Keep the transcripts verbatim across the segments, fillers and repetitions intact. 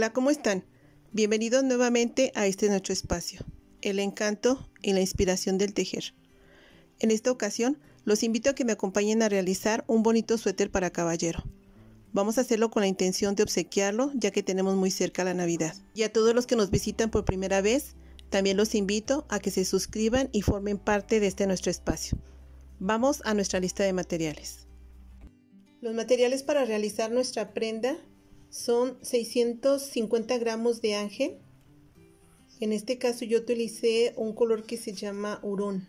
Hola, ¿cómo están? Bienvenidos nuevamente a este nuestro espacio, el encanto y la inspiración del tejer. En esta ocasión, los invito a que me acompañen a realizar un bonito suéter para caballero. Vamos a hacerlo con la intención de obsequiarlo, ya que tenemos muy cerca la Navidad. Y a todos los que nos visitan por primera vez, también los invito a que se suscriban y formen parte de este nuestro espacio. Vamos a nuestra lista de materiales. Los materiales para realizar nuestra prenda son seiscientos cincuenta gramos de ángel. En este caso yo utilicé un color que se llama hurón.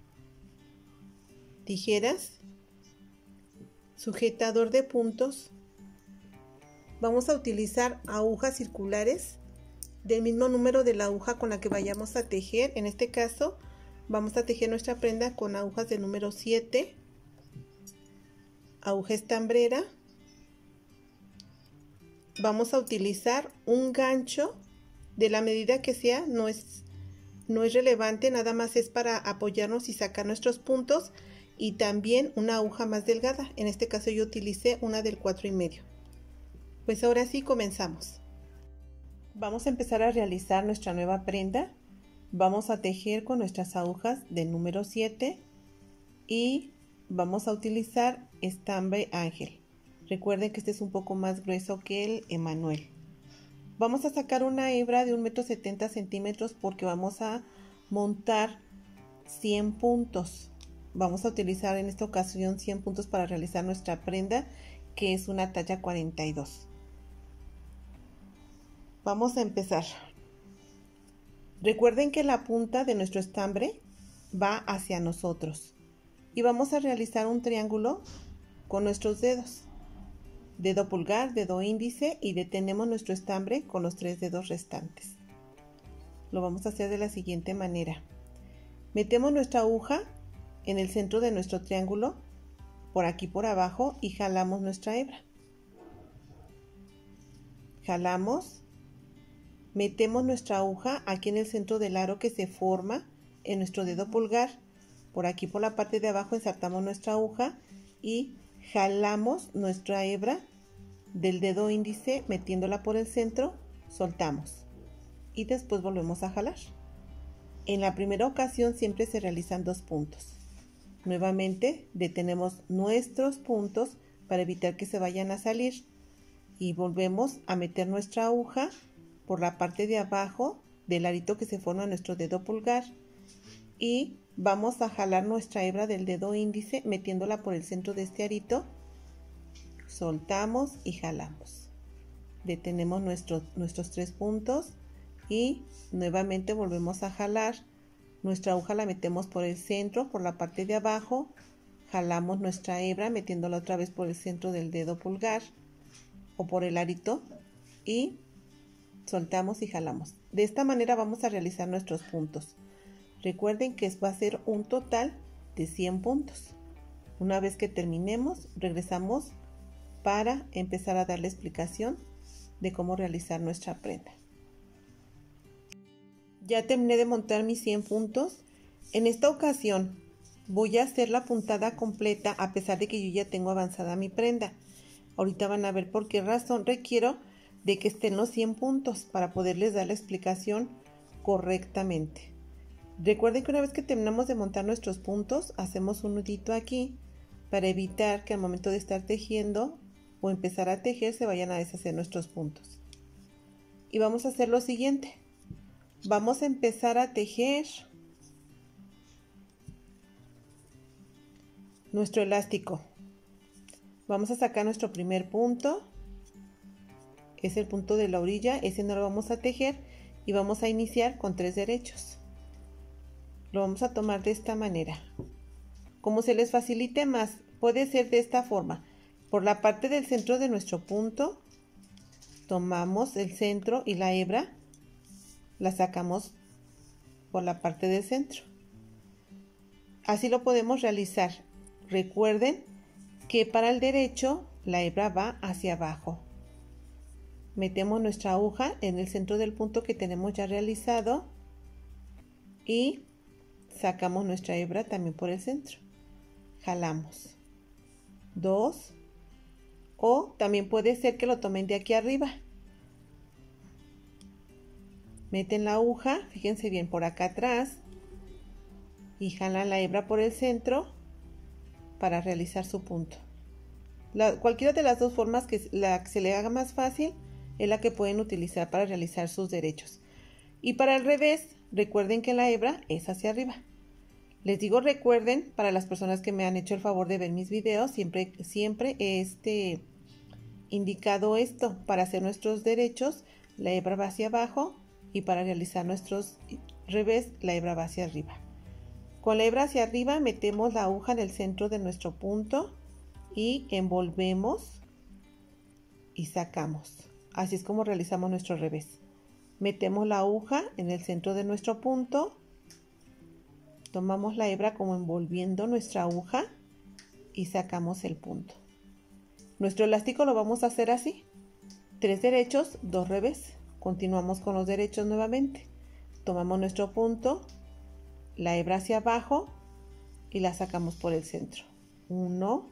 Tijeras, sujetador de puntos. Vamos a utilizar agujas circulares del mismo número de la aguja con la que vayamos a tejer. En este caso vamos a tejer nuestra prenda con agujas de número siete, aguja estambrera. Vamos a utilizar un gancho de la medida que sea, no es, no es relevante, nada más es para apoyarnos y sacar nuestros puntos, y también una aguja más delgada. En este caso yo utilicé una del cuatro y medio. Pues ahora sí comenzamos. Vamos a empezar a realizar nuestra nueva prenda. Vamos a tejer con nuestras agujas del número siete y vamos a utilizar estambre ángel. Recuerden que este es un poco más grueso que el Emanuel. Vamos a sacar una hebra de un metro setenta centímetros porque vamos a montar cien puntos. Vamos a utilizar en esta ocasión cien puntos para realizar nuestra prenda, que es una talla cuarenta y dos. Vamos a empezar. Recuerden que la punta de nuestro estambre va hacia nosotros y vamos a realizar un triángulo con nuestros dedos. Dedo pulgar, dedo índice, y detenemos nuestro estambre con los tres dedos restantes. Lo vamos a hacer de la siguiente manera. Metemos nuestra aguja en el centro de nuestro triángulo, por aquí por abajo, y jalamos nuestra hebra. Jalamos, metemos nuestra aguja aquí en el centro del aro que se forma en nuestro dedo pulgar. Por aquí por la parte de abajo ensartamos nuestra aguja y jalamos nuestra hebra del dedo índice metiéndola por el centro, soltamos y después volvemos a jalar. En la primera ocasión siempre se realizan dos puntos. Nuevamente detenemos nuestros puntos para evitar que se vayan a salir y volvemos a meter nuestra aguja por la parte de abajo del arito que se forma en nuestro dedo pulgar y vamos a jalar nuestra hebra del dedo índice metiéndola por el centro de este arito, soltamos y jalamos. Detenemos nuestro, nuestros tres puntos y nuevamente volvemos a jalar. Nuestra aguja la metemos por el centro, por la parte de abajo, jalamos nuestra hebra metiéndola otra vez por el centro del dedo pulgar o por el arito y soltamos y jalamos. De esta manera vamos a realizar nuestros puntos. Recuerden que va a ser un total de cien puntos. Una vez que terminemos, regresamos para empezar a dar la explicación de cómo realizar nuestra prenda. Ya terminé de montar mis cien puntos. En esta ocasión voy a hacer la puntada completa a pesar de que yo ya tengo avanzada mi prenda. Ahorita van a ver por qué razón requiero de que estén los cien puntos para poderles dar la explicación correctamente. Recuerden que una vez que terminamos de montar nuestros puntos, hacemos un nudito aquí para evitar que al momento de estar tejiendo o empezar a tejer se vayan a deshacer nuestros puntos. Y vamos a hacer lo siguiente. Vamos a empezar a tejer nuestro elástico. Vamos a sacar nuestro primer punto. Es el punto de la orilla, ese no lo vamos a tejer y vamos a iniciar con tres derechos. Lo vamos a tomar de esta manera. Como se les facilite más, puede ser de esta forma. Por la parte del centro de nuestro punto, tomamos el centro y la hebra, la sacamos por la parte del centro. Así lo podemos realizar. Recuerden que para el derecho la hebra va hacia abajo. Metemos nuestra aguja en el centro del punto que tenemos ya realizado y sacamos nuestra hebra también por el centro. Jalamos. Dos. O también puede ser que lo tomen de aquí arriba. Meten la aguja, fíjense bien por acá atrás y jalan la hebra por el centro para realizar su punto. La, cualquiera de las dos formas que la que se le haga más fácil es la que pueden utilizar para realizar sus derechos. Y para el revés, recuerden que la hebra es hacia arriba. Les digo recuerden, para las personas que me han hecho el favor de ver mis videos, siempre, siempre he este, indicado esto. Para hacer nuestros derechos, la hebra va hacia abajo, y para realizar nuestros revés, la hebra va hacia arriba. Con la hebra hacia arriba metemos la aguja en el centro de nuestro punto y envolvemos y sacamos. Así es como realizamos nuestro revés. Metemos la aguja en el centro de nuestro punto, tomamos la hebra como envolviendo nuestra aguja y sacamos el punto. Nuestro elástico lo vamos a hacer así: tres derechos, dos revés. Continuamos con los derechos nuevamente. Tomamos nuestro punto, la hebra hacia abajo y la sacamos por el centro. Uno,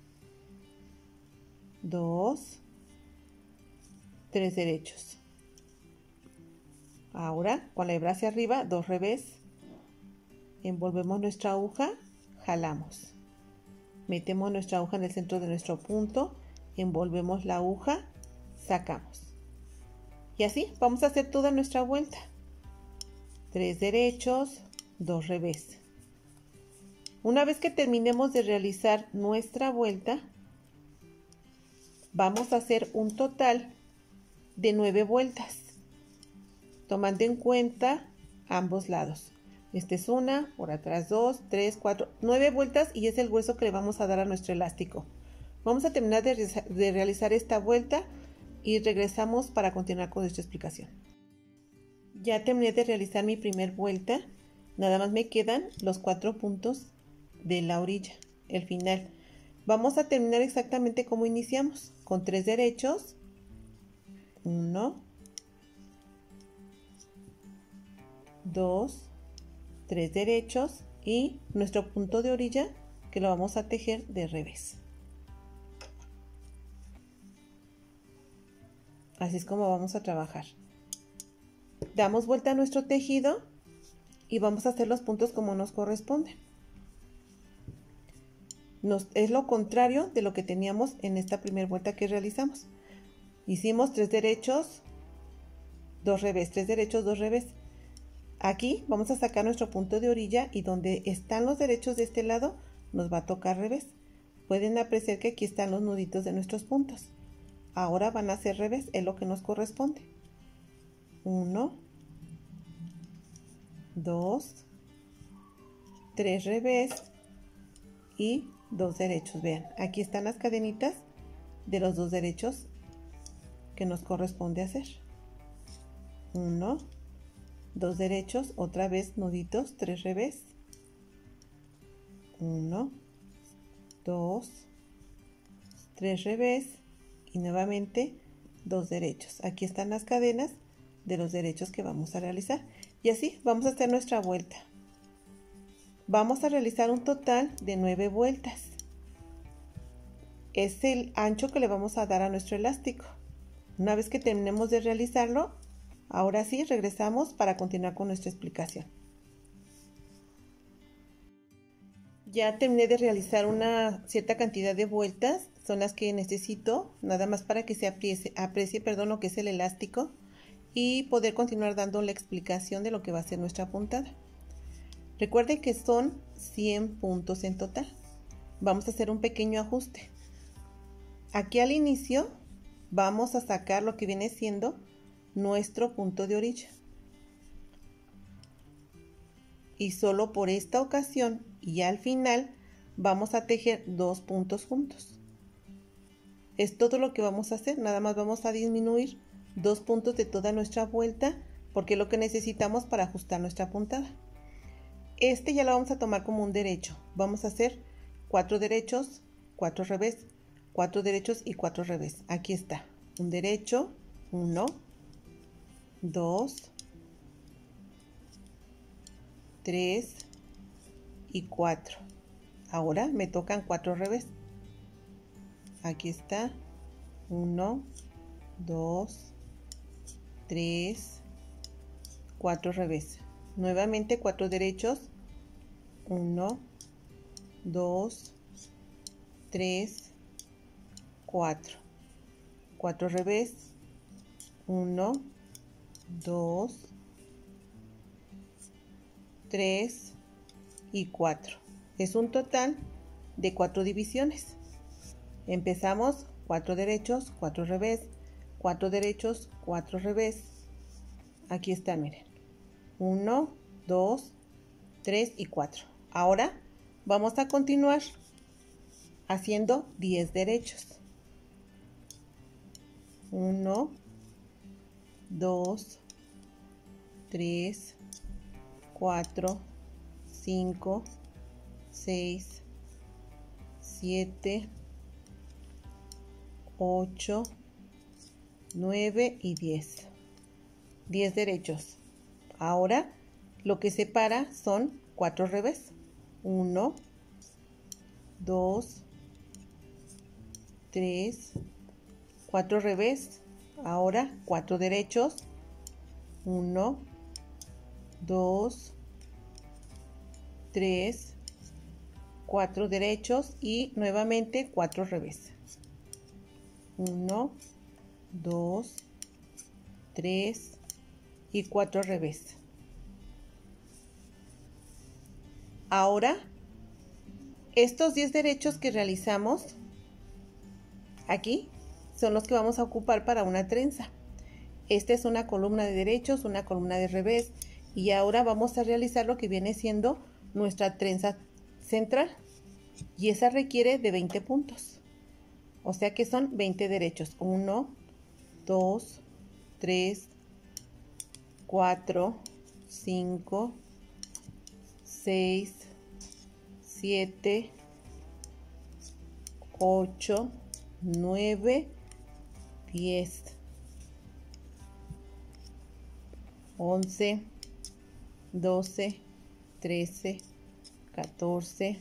dos, tres derechos. Ahora con la hebra hacia arriba, dos revés. Envolvemos nuestra aguja, jalamos. Metemos nuestra aguja en el centro de nuestro punto, envolvemos la aguja, sacamos. Y así vamos a hacer toda nuestra vuelta. Tres derechos, dos revés. Una vez que terminemos de realizar nuestra vuelta, vamos a hacer un total de nueve vueltas, tomando en cuenta ambos lados. Esta es una, por atrás dos, tres, cuatro, nueve vueltas, y es el grueso que le vamos a dar a nuestro elástico. Vamos a terminar de, de realizar esta vuelta y regresamos para continuar con nuestra explicación. Ya terminé de realizar mi primer vuelta, nada más me quedan los cuatro puntos de la orilla, el final. Vamos a terminar exactamente como iniciamos, con tres derechos, uno, dos, tres derechos y nuestro punto de orilla que lo vamos a tejer de revés. Así es como vamos a trabajar. Damos vuelta a nuestro tejido y vamos a hacer los puntos como nos corresponden. Nos, es lo contrario de lo que teníamos en esta primera vuelta que realizamos. Hicimos tres derechos, dos revés, tres derechos, dos revés. Aquí vamos a sacar nuestro punto de orilla y donde están los derechos de este lado nos va a tocar revés. Pueden apreciar que aquí están los nuditos de nuestros puntos. Ahora van a ser revés, es lo que nos corresponde. Uno, dos, tres revés y dos derechos. Vean, aquí están las cadenitas de los dos derechos que nos corresponde hacer. Uno, dos derechos, otra vez nuditos, tres revés. Uno, dos, tres revés y nuevamente dos derechos. Aquí están las cadenas de los derechos que vamos a realizar y así vamos a hacer nuestra vuelta. Vamos a realizar un total de nueve vueltas. Es el ancho que le vamos a dar a nuestro elástico. Una vez que terminemos de realizarlo, ahora sí regresamos para continuar con nuestra explicación. Ya terminé de realizar una cierta cantidad de vueltas, son las que necesito, nada más para que se aprecie, aprecie perdón, lo que es el elástico y poder continuar dando la explicación de lo que va a ser nuestra puntada. Recuerden que son cien puntos en total. Vamos a hacer un pequeño ajuste. Aquí al inicio vamos a sacar lo que viene siendo nuestro punto de orilla. Y solo por esta ocasión y al final vamos a tejer dos puntos juntos. Es todo lo que vamos a hacer, nada más vamos a disminuir dos puntos de toda nuestra vuelta porque es lo que necesitamos para ajustar nuestra puntada. Este ya lo vamos a tomar como un derecho. Vamos a hacer cuatro derechos, cuatro revés, cuatro derechos y cuatro revés. Aquí está, un derecho, uno, dos, tres y cuatro. Ahora me tocan cuatro revés. Aquí está, uno, dos, tres, cuatro revés. Nuevamente cuatro derechos, uno, dos, tres, cuatro, cuatro revés, uno, dos, tres y cuatro. Es un total de cuatro divisiones. Empezamos cuatro derechos, cuatro revés, cuatro derechos, cuatro revés. Aquí está, miren, uno, dos, tres y cuatro. Ahora vamos a continuar haciendo diez derechos. uno, dos, tres, cuatro, cinco, seis, siete, ocho, nueve y diez. diez derechos. Ahora lo que separa son cuatro revés. uno, dos, tres, cuatro revés. Ahora cuatro derechos. uno, dos, tres, cuatro derechos y nuevamente cuatro revés. uno, dos, tres y cuatro revés. Ahora, estos diez derechos que realizamos aquí son los que vamos a ocupar para una trenza. Esta es una columna de derechos, una columna de revés, y ahora vamos a realizar lo que viene siendo nuestra trenza central, y esa requiere de veinte puntos, o sea que son veinte derechos. uno, dos, tres, cuatro, cinco, seis, siete, ocho, nueve, diez, once, doce, trece, catorce,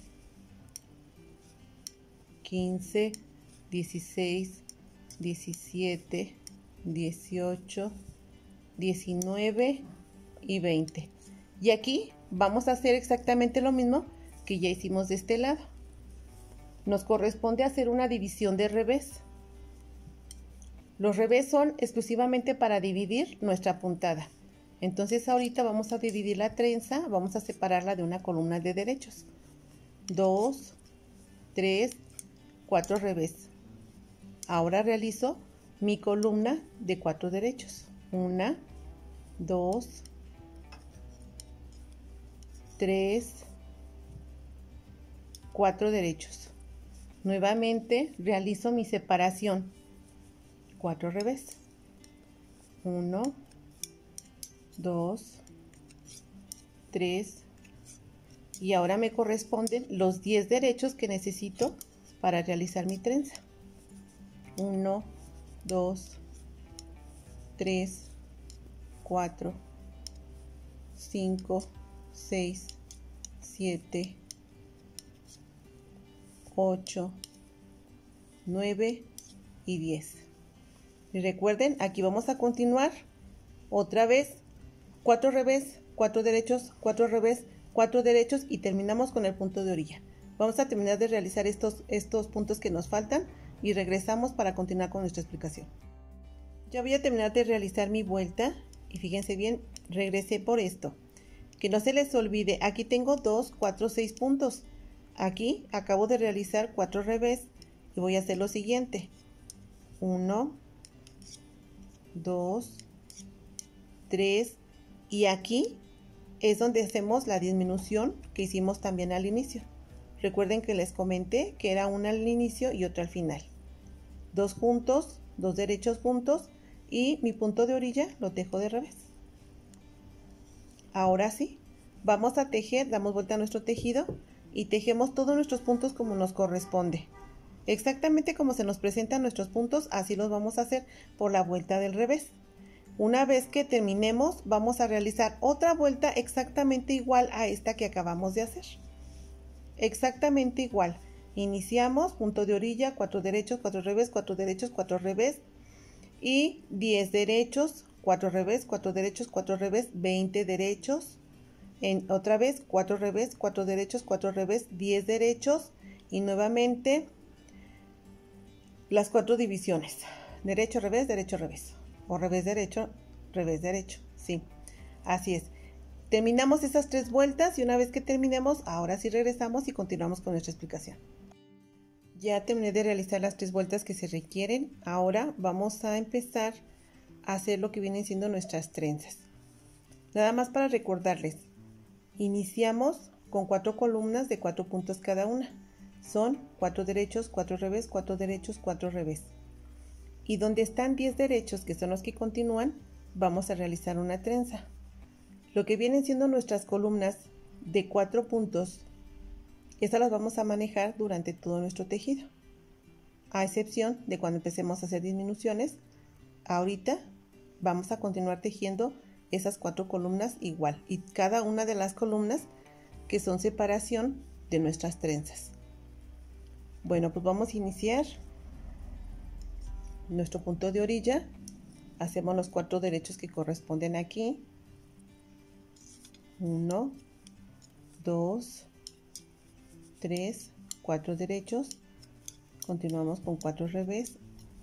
quince, dieciséis, diecisiete, dieciocho, diecinueve y veinte. Y aquí vamos a hacer exactamente lo mismo que ya hicimos de este lado. Nos corresponde hacer una división de revés. Los revés son exclusivamente para dividir nuestra puntada. Entonces ahorita vamos a dividir la trenza, vamos a separarla de una columna de derechos. dos, tres, cuatro revés. Ahora realizo mi columna de cuatro derechos. uno, dos, tres, cuatro derechos. Nuevamente realizo mi separación. cuatro revés. uno, dos, tres. Y ahora me corresponden los diez derechos que necesito para realizar mi trenza. uno, dos, tres, cuatro, cinco, seis, siete, ocho, nueve y diez. Y recuerden, aquí vamos a continuar otra vez cuatro revés, cuatro derechos, cuatro revés, cuatro derechos y terminamos con el punto de orilla. Vamos a terminar de realizar estos, estos puntos que nos faltan y regresamos para continuar con nuestra explicación. Ya voy a terminar de realizar mi vuelta y fíjense bien, regresé por esto. Que no se les olvide, aquí tengo dos, cuatro, seis puntos. Aquí acabo de realizar cuatro revés y voy a hacer lo siguiente. uno, dos, tres y aquí es donde hacemos la disminución que hicimos también al inicio. Recuerden que les comenté que era una al inicio y otra al final. Dos juntos, dos derechos juntos y mi punto de orilla lo tejo de revés. Ahora sí, vamos a tejer, damos vuelta a nuestro tejido y tejemos todos nuestros puntos como nos corresponde. Exactamente como se nos presentan nuestros puntos, así los vamos a hacer por la vuelta del revés. Una vez que terminemos, vamos a realizar otra vuelta exactamente igual a esta que acabamos de hacer. Exactamente igual. Iniciamos, punto de orilla, cuatro derechos, cuatro revés, cuatro derechos, cuatro revés y diez derechos, cuatro revés, cuatro derechos, cuatro revés, veinte derechos. En, otra vez, cuatro revés, cuatro derechos, cuatro revés, diez derechos. Y nuevamente las cuatro divisiones. Derecho, revés, derecho, revés. O revés, derecho, revés, derecho. Sí, así es. Terminamos esas tres vueltas y una vez que terminemos, ahora sí regresamos y continuamos con nuestra explicación. Ya terminé de realizar las tres vueltas que se requieren. Ahora vamos a empezar a hacer lo que vienen siendo nuestras trenzas. Nada más para recordarles, iniciamos con cuatro columnas de cuatro puntos cada una. Son cuatro derechos, cuatro revés, cuatro derechos, cuatro revés. Y donde están diez derechos, que son los que continúan, vamos a realizar una trenza. Lo que vienen siendo nuestras columnas de cuatro puntos, estas las vamos a manejar durante todo nuestro tejido, a excepción de cuando empecemos a hacer disminuciones. Ahorita vamos a continuar tejiendo esas cuatro columnas igual, y cada una de las columnas que son separación de nuestras trenzas. Bueno, pues vamos a iniciar nuestro punto de orilla. Hacemos los cuatro derechos que corresponden aquí. uno, dos, tres, cuatro derechos. Continuamos con cuatro revés.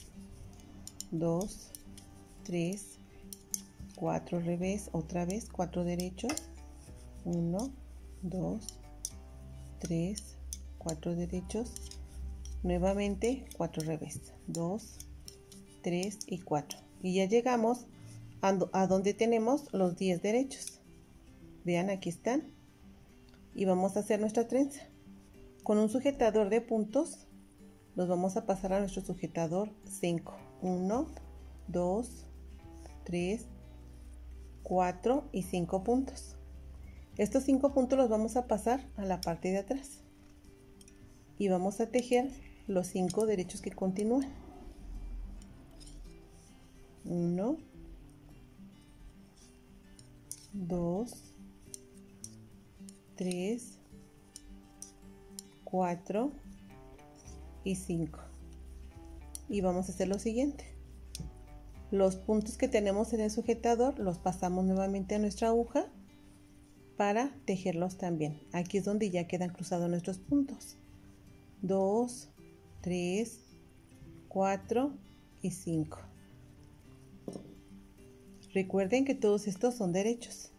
dos, tres, cuatro revés. Otra vez cuatro derechos. uno, dos, tres, cuatro derechos. Nuevamente cuatro revés. dos, tres y cuatro. Y ya llegamos a, a donde tenemos los diez derechos. Vean, aquí están. Y vamos a hacer nuestra trenza. Con un sujetador de puntos, los vamos a pasar a nuestro sujetador cinco. uno, dos, tres, cuatro y cinco puntos. Estos cinco puntos los vamos a pasar a la parte de atrás. Y vamos a tejer los cinco derechos que continúan. uno, dos, tres, cuatro y cinco. Y vamos a hacer lo siguiente. Los puntos que tenemos en el sujetador los pasamos nuevamente a nuestra aguja para tejerlos también. Aquí es donde ya quedan cruzados nuestros puntos. dos, tres, cuatro y cinco. Recuerden que todos estos son derechos.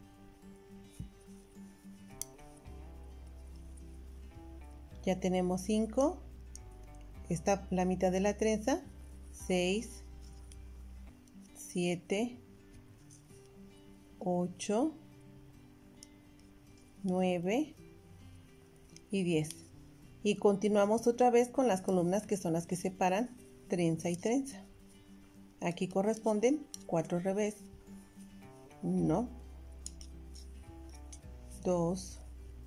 Ya tenemos cinco. Está la mitad de la trenza. seis, siete, ocho, nueve y diez. Y continuamos otra vez con las columnas que son las que separan trenza y trenza. Aquí corresponden cuatro revés. uno, dos,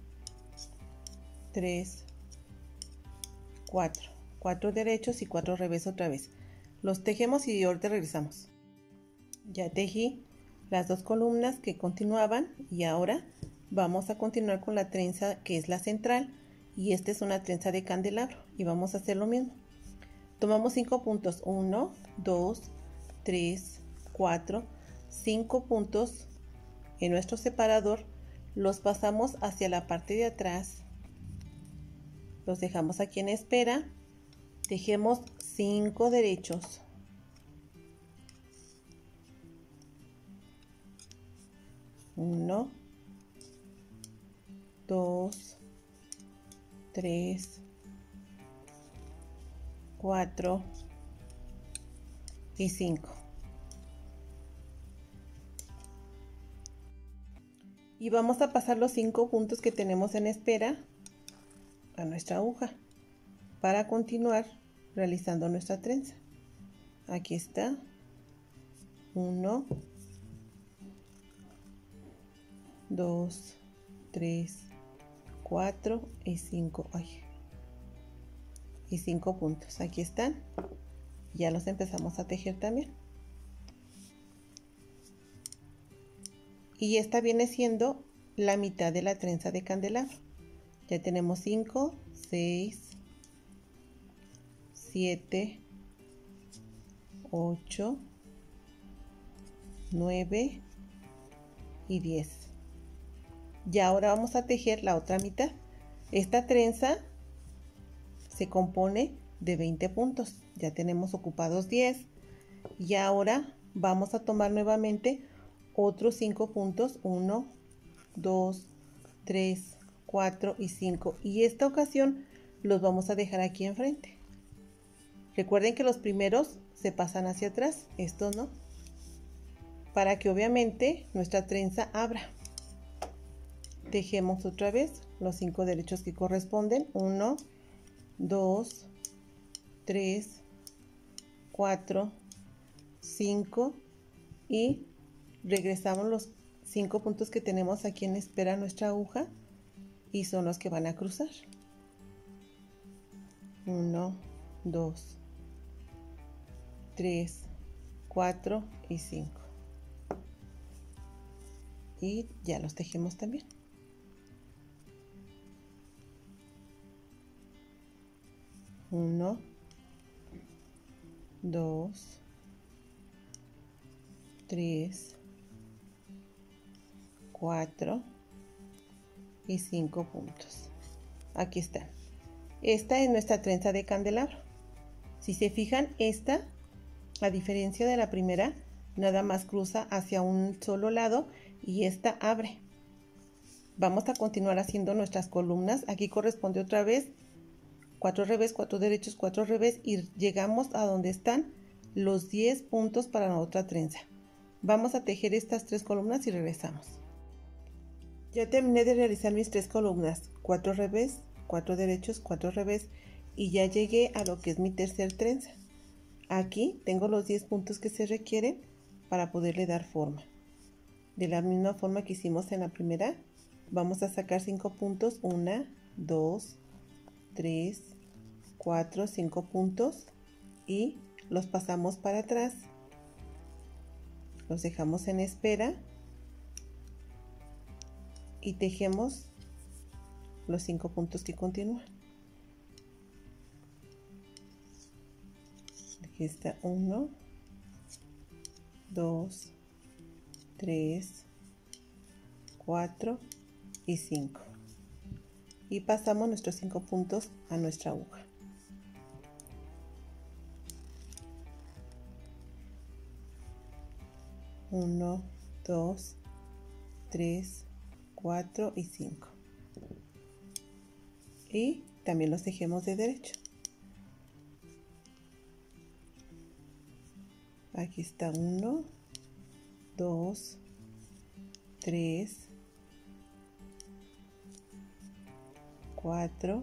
tres, cuatro. cuatro derechos y cuatro revés otra vez. Los tejemos y ahorita regresamos. Ya tejí las dos columnas que continuaban y ahora vamos a continuar con la trenza que es la central, y esta es una trenza de candelabro y vamos a hacer lo mismo. Tomamos cinco puntos, uno, dos, tres, cuatro, cinco puntos en nuestro separador, los pasamos hacia la parte de atrás, los dejamos aquí en espera, tejemos cinco derechos. uno, dos, tres, cuatro y cinco. Y vamos a pasar los cinco puntos que tenemos en espera a nuestra aguja para continuar realizando nuestra trenza. Aquí está. uno, dos, tres, cuatro y cinco. Ay, y cinco puntos. Aquí están. Ya los empezamos a tejer también. Y esta viene siendo la mitad de la trenza de candelabro. Ya tenemos cinco, seis, siete, ocho, nueve y diez. Y ahora vamos a tejer la otra mitad. Esta trenza se compone de veinte puntos. Ya tenemos ocupados diez. Y ahora vamos a tomar nuevamente otros cinco puntos. uno, dos, tres, cuatro y cinco. Y esta ocasión los vamos a dejar aquí enfrente. Recuerden que los primeros se pasan hacia atrás, estos no, para que obviamente nuestra trenza abra. Tejemos otra vez los cinco derechos que corresponden. uno, dos, tres, cuatro, cinco y regresamos los cinco puntos que tenemos aquí en espera nuestra aguja y son los que van a cruzar. uno, dos, tres, cuatro y cinco. Y ya los tejemos también. uno, dos, tres, cuatro y cinco puntos. Aquí están. Esta es nuestra trenza de candelabro. Si se fijan, esta, a diferencia de la primera, nada más cruza hacia un solo lado y esta abre. Vamos a continuar haciendo nuestras columnas. Aquí corresponde otra vez cuatro revés, cuatro derechos, cuatro revés y llegamos a donde están los diez puntos para la otra trenza. Vamos a tejer estas tres columnas y regresamos. Ya terminé de realizar mis tres columnas, cuatro revés, cuatro derechos, cuatro revés y ya llegué a lo que es mi tercer trenza. Aquí tengo los diez puntos que se requieren para poderle dar forma. De la misma forma que hicimos en la primera, vamos a sacar cinco puntos, uno, dos, tres, cuatro, cinco puntos y los pasamos para atrás, los dejamos en espera y tejemos los cinco puntos que continúan. Aquí está uno, dos, tres, cuatro y cinco. Y pasamos nuestros cinco puntos a nuestra aguja. uno, dos, tres, cuatro y cinco. Y también los tejemos de derecho. Aquí está uno, dos, tres, cuatro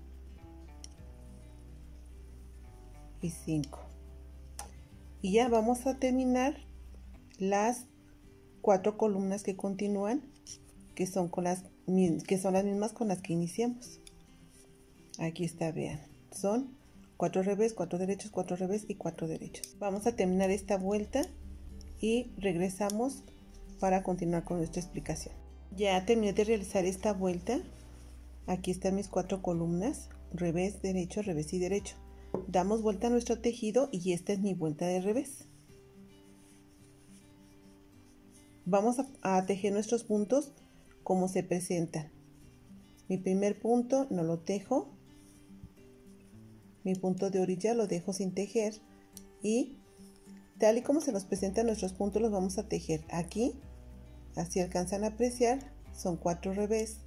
y cinco. Y ya vamos a terminar las cuatro columnas que continúan, que son con las que son las mismas con las que iniciamos. Aquí está, vean, son cuatro revés, cuatro derechos, cuatro revés y cuatro derechos. Vamos a terminar esta vuelta y regresamos para continuar con nuestra explicación. Ya terminé de realizar esta vuelta. Aquí están mis cuatro columnas, revés, derecho, revés y derecho. Damos vuelta a nuestro tejido y esta es mi vuelta de revés. Vamos a, a tejer nuestros puntos como se presentan. Mi primer punto no lo tejo. Mi punto de orilla lo dejo sin tejer. Y tal y como se nos presentan nuestros puntos los vamos a tejer. Aquí, así alcanzan a apreciar, son cuatro revés.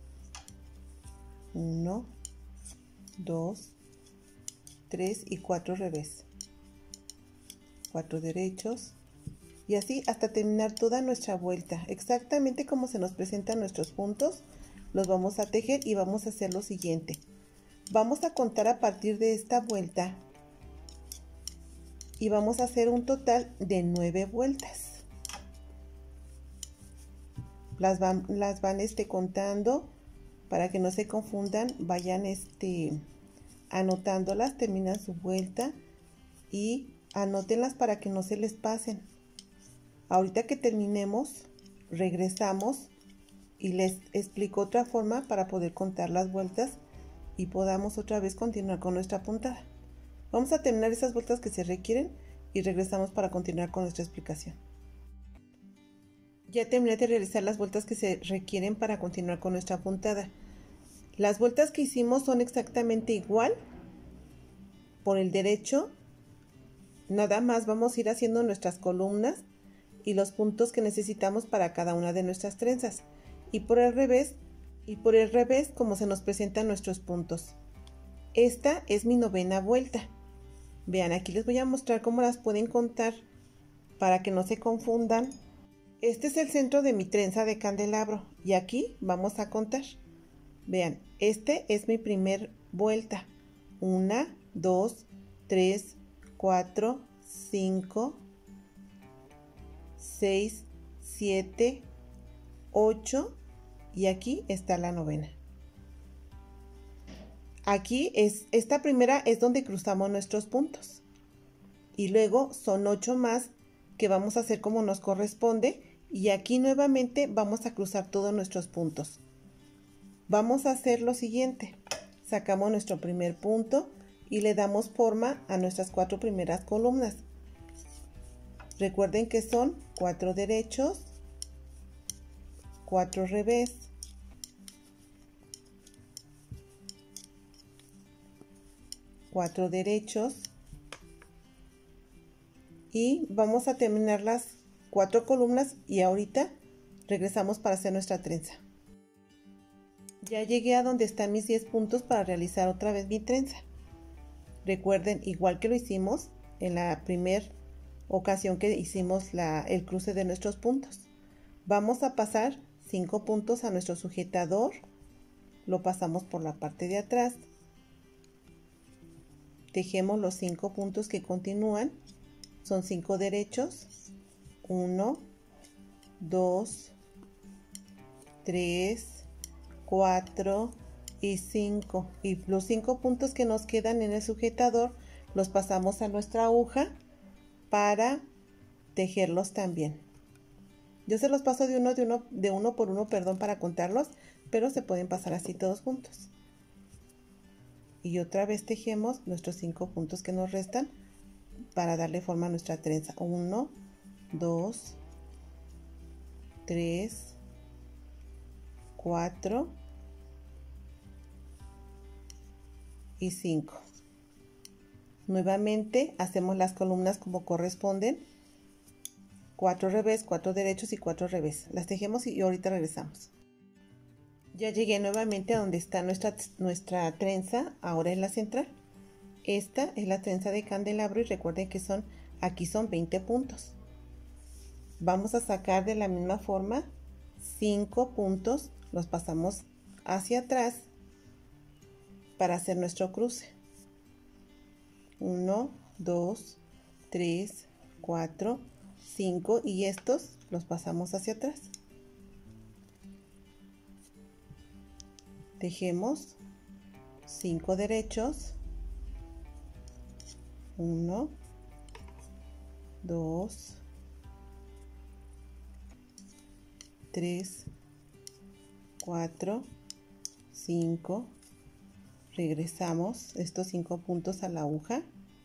uno, dos, tres y cuatro revés. cuatro derechos. Y así hasta terminar toda nuestra vuelta. Exactamente como se nos presentan nuestros puntos, los vamos a tejer y vamos a hacer lo siguiente. Vamos a contar a partir de esta vuelta y vamos a hacer un total de nueve vueltas. Las van, las van este, contando para que no se confundan, vayan este, anotándolas, terminan su vuelta y anótenlas para que no se les pasen. Ahorita que terminemos, regresamos y les explico otra forma para poder contar las vueltas y podamos otra vez continuar con nuestra puntada. Vamos a terminar esas vueltas que se requieren y regresamos para continuar con nuestra explicación. Ya terminé de realizar las vueltas que se requieren para continuar con nuestra puntada. Las vueltas que hicimos son exactamente igual por el derecho. Nada más vamos a ir haciendo nuestras columnas y los puntos que necesitamos para cada una de nuestras trenzas. Y por el revés, y por el revés como se nos presentan nuestros puntos. Esta es mi novena vuelta. Vean, aquí les voy a mostrar cómo las pueden contar para que no se confundan. Este es el centro de mi trenza de candelabro y aquí vamos a contar. Vean, este es mi primer vuelta. Una, dos, tres, cuatro, cinco, seis, siete, ocho y aquí está la novena. Aquí es, esta primera es donde cruzamos nuestros puntos. Y luego son ocho más que vamos a hacer como nos corresponde. Y aquí nuevamente vamos a cruzar todos nuestros puntos. Vamos a hacer lo siguiente. Sacamos nuestro primer punto y le damos forma a nuestras cuatro primeras columnas. Recuerden que son cuatro derechos, cuatro revés, cuatro derechos y vamos a terminar las cuatro columnas y ahorita regresamos para hacer nuestra trenza. Ya llegué a donde están mis diez puntos para realizar otra vez mi trenza. Recuerden, igual que lo hicimos en la primera ocasión que hicimos la, el cruce de nuestros puntos. Vamos a pasar cinco puntos a nuestro sujetador, lo pasamos por la parte de atrás, tejemos los cinco puntos que continúan, son cinco derechos, uno, dos, tres, cuatro y cinco, y los cinco puntos que nos quedan en el sujetador los pasamos a nuestra aguja para tejerlos también. Yo se los paso de uno, de uno, de uno por uno, perdón, para contarlos, pero se pueden pasar así todos juntos. Y otra vez tejemos nuestros cinco puntos que nos restan para darle forma a nuestra trenza. uno, dos, tres, cuatro y cinco. Nuevamente hacemos las columnas como corresponden. cuatro revés, cuatro derechos y cuatro revés. Las tejemos y ahorita regresamos. Ya llegué nuevamente a donde está nuestra, nuestra trenza, ahora en la central. Esta es la trenza de candelabro y recuerden que son, aquí son veinte puntos. Vamos a sacar de la misma forma cinco puntos, los pasamos hacia atrás para hacer nuestro cruce. uno, dos, tres, cuatro, cinco y estos los pasamos hacia atrás. Tejemos cinco derechos, uno, dos, tres, cuatro, cinco, regresamos estos cinco puntos a la aguja.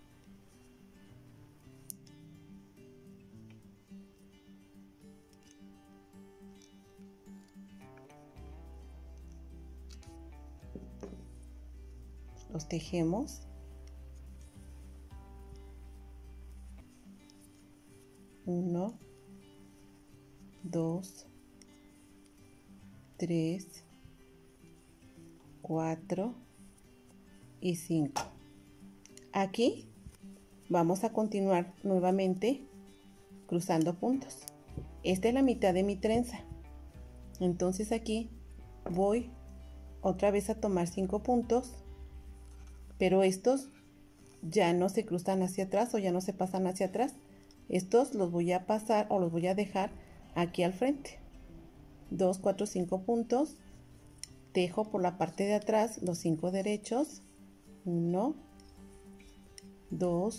Los tejemos. uno, dos, tres, cuatro y cinco. Aquí vamos a continuar nuevamente cruzando puntos. Esta es la mitad de mi trenza. Entonces aquí voy otra vez a tomar cinco puntos, pero estos ya no se cruzan hacia atrás o ya no se pasan hacia atrás. Estos los voy a pasar o los voy a dejar aquí al frente. dos, cuatro, cinco puntos. Tejo por la parte de atrás los cinco derechos. uno, dos,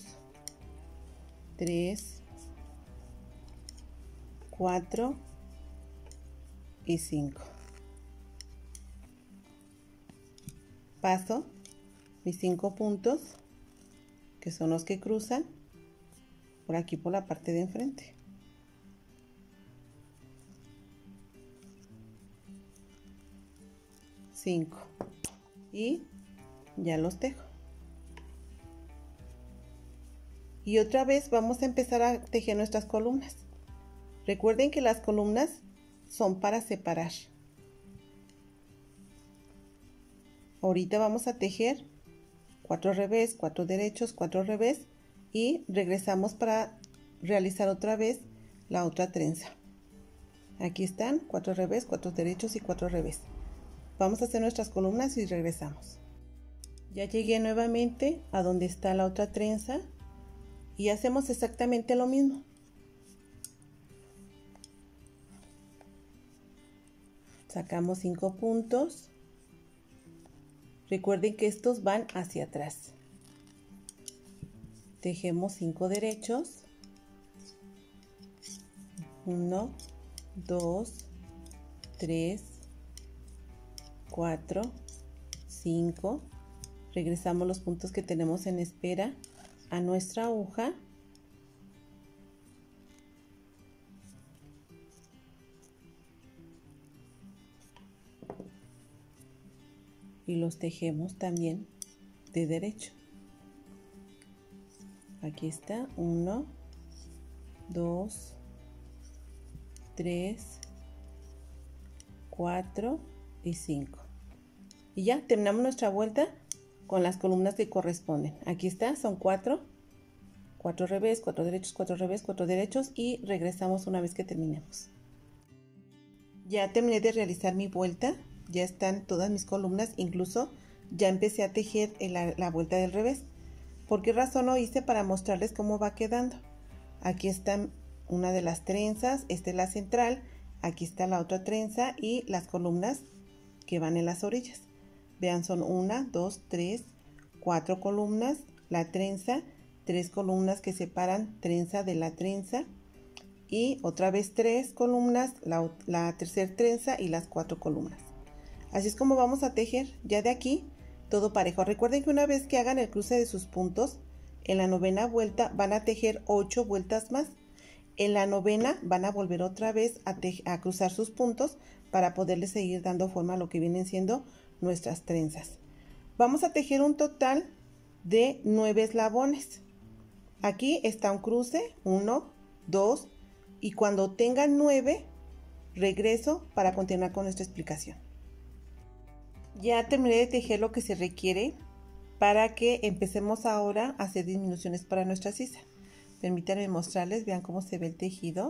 tres, cuatro y cinco. Paso mis cinco puntos, que son los que cruzan por aquí por la parte de enfrente. cinco y ya los tejo. Y otra vez vamos a empezar a tejer nuestras columnas. Recuerden que las columnas son para separar. Ahorita vamos a tejer cuatro revés, cuatro derechos, cuatro revés y regresamos para realizar otra vez la otra trenza. Aquí están cuatro revés, cuatro derechos y cuatro revés. Vamos a hacer nuestras columnas y regresamos. Ya llegué nuevamente a donde está la otra trenza y hacemos exactamente lo mismo. Sacamos cinco puntos. Recuerden que estos van hacia atrás. Tejemos cinco derechos. uno, dos, tres, cuatro, cinco. Regresamos los puntos que tenemos en espera a nuestra aguja. Y los tejemos también de derecho. Aquí está, uno, dos, tres, cuatro y cinco. Y ya terminamos nuestra vuelta con las columnas que corresponden. Aquí está, son cuatro, cuatro revés, cuatro derechos, cuatro revés, cuatro derechos y regresamos una vez que terminemos. Ya terminé de realizar mi vuelta. Ya están todas mis columnas, incluso ya empecé a tejer la, la vuelta del revés. ¿Por qué razón lo hice? Para mostrarles cómo va quedando. Aquí está una de las trenzas, esta es la central, aquí está la otra trenza y las columnas que van en las orillas. Vean, son una, dos, tres, cuatro columnas, la trenza, tres columnas que separan trenza de la trenza y otra vez tres columnas, la, la tercera trenza y las cuatro columnas. Así es como vamos a tejer ya de aquí todo parejo. Recuerden que una vez que hagan el cruce de sus puntos, en la novena vuelta van a tejer ocho vueltas más. En la novena van a volver otra vez a, a cruzar sus puntos para poderles seguir dando forma a lo que vienen siendo nuestras trenzas. Vamos a tejer un total de nueve eslabones. Aquí está un cruce, uno, dos, y cuando tengan nueve, regreso para continuar con nuestra explicación. Ya terminé de tejer lo que se requiere para que empecemos ahora a hacer disminuciones para nuestra sisa. Permítanme mostrarles, vean cómo se ve el tejido.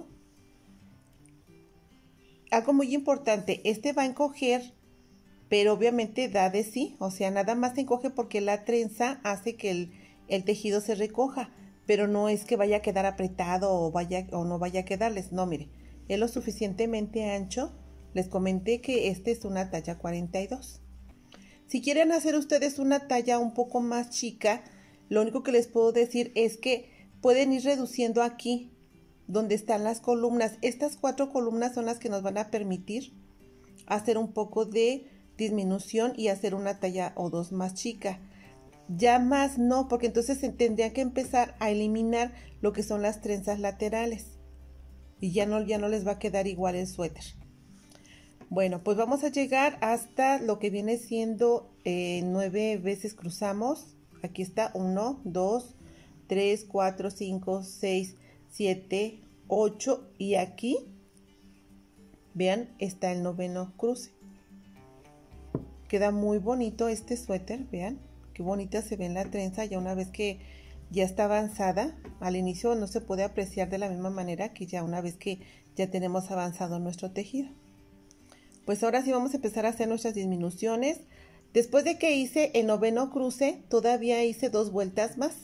Algo muy importante, este va a encoger, pero obviamente da de sí, o sea, nada más se encoge porque la trenza hace que el, el tejido se recoja, pero no es que vaya a quedar apretado o, vaya, o no vaya a quedarles, no, mire, es lo suficientemente ancho. Les comenté que este es una talla cuarenta y dos. Si quieren hacer ustedes una talla un poco más chica, lo único que les puedo decir es que pueden ir reduciendo aquí donde están las columnas. Estas cuatro columnas son las que nos van a permitir hacer un poco de disminución y hacer una talla o dos más chica. Ya más no, porque entonces tendrían que empezar a eliminar lo que son las trenzas laterales y ya no, ya no les va a quedar igual el suéter. Bueno, pues vamos a llegar hasta lo que viene siendo eh, nueve veces cruzamos. Aquí está uno, dos, tres, cuatro, cinco, seis, siete, ocho y aquí, vean, está el noveno cruce. Queda muy bonito este suéter, vean, qué bonita se ve en la trenza ya una vez que ya está avanzada. Al inicio no se puede apreciar de la misma manera que ya una vez que ya tenemos avanzado nuestro tejido. Pues ahora sí vamos a empezar a hacer nuestras disminuciones. Después de que hice el noveno cruce, todavía hice dos vueltas más.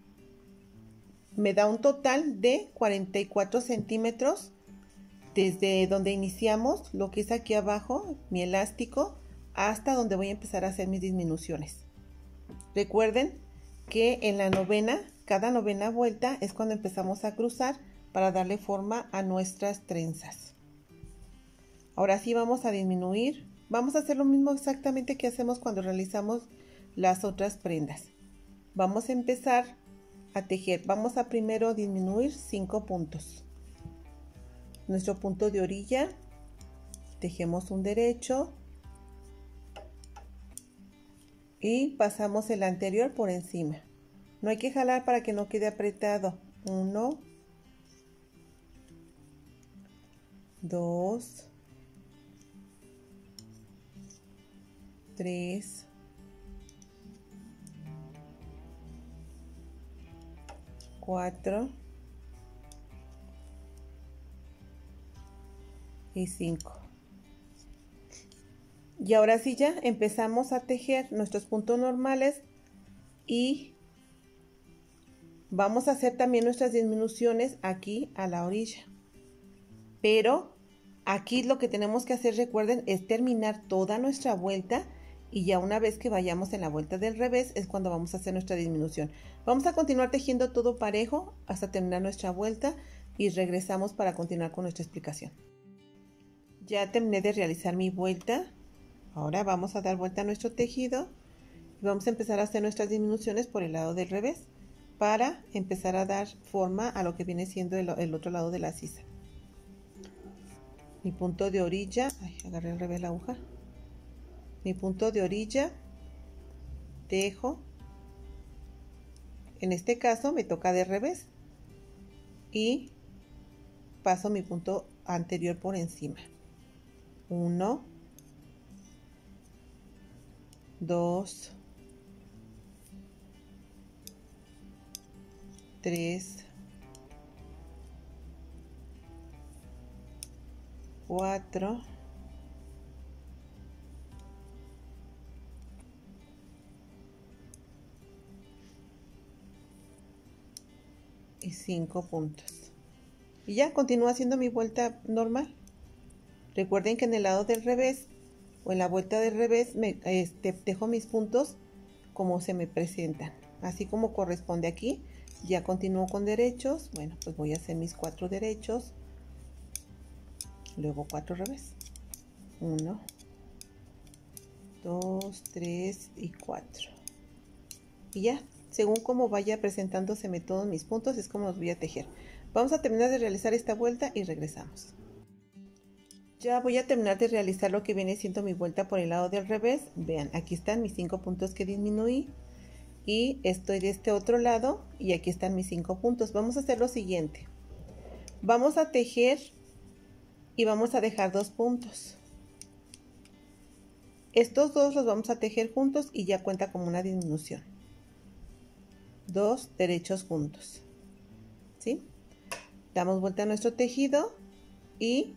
Me da un total de cuarenta y cuatro centímetros desde donde iniciamos, lo que es aquí abajo, mi elástico, hasta donde voy a empezar a hacer mis disminuciones. Recuerden que en la novena, cada novena vuelta es cuando empezamos a cruzar para darle forma a nuestras trenzas. Ahora sí vamos a disminuir. Vamos a hacer lo mismo exactamente que hacemos cuando realizamos las otras prendas. Vamos a empezar a tejer. Vamos a primero disminuir cinco puntos. Nuestro punto de orilla, tejemos un derecho, y pasamos el anterior por encima. No hay que jalar para que no quede apretado. Uno, dos, tres, cuatro y cinco. Y ahora sí ya empezamos a tejer nuestros puntos normales y vamos a hacer también nuestras disminuciones aquí a la orilla. Pero aquí lo que tenemos que hacer, recuerden, es terminar toda nuestra vuelta y ya una vez que vayamos en la vuelta del revés es cuando vamos a hacer nuestra disminución. Vamos a continuar tejiendo todo parejo hasta terminar nuestra vuelta y regresamos para continuar con nuestra explicación. Ya terminé de realizar mi vuelta. Ahora vamos a dar vuelta a nuestro tejido y vamos a empezar a hacer nuestras disminuciones por el lado del revés para empezar a dar forma a lo que viene siendo el, el otro lado de la sisa. Mi punto de orilla, ay, agarré al revés la aguja. Mi punto de orilla, tejo. En este caso me toca de revés y paso mi punto anterior por encima. Uno, dos, tres, cuatro, y cinco puntos. Y ya continúo haciendo mi vuelta normal. Recuerden que en el lado del revés o en la vuelta del revés me este, tejo mis puntos como se me presentan, así como corresponde aquí. Ya continúo con derechos. Bueno, pues voy a hacer mis cuatro derechos, luego cuatro revés. Uno, dos, tres y cuatro. Y ya, según como vaya presentándoseme todos mis puntos, es como los voy a tejer. Vamos a terminar de realizar esta vuelta y regresamos. Ya voy a terminar de realizar lo que viene siendo mi vuelta por el lado del revés. Vean, aquí están mis cinco puntos que disminuí y estoy de este otro lado y aquí están mis cinco puntos. Vamos a hacer lo siguiente. Vamos a tejer y vamos a dejar dos puntos. Estos dos los vamos a tejer juntos y ya cuenta como una disminución. Dos derechos juntos. ¿Sí? Damos vuelta a nuestro tejido y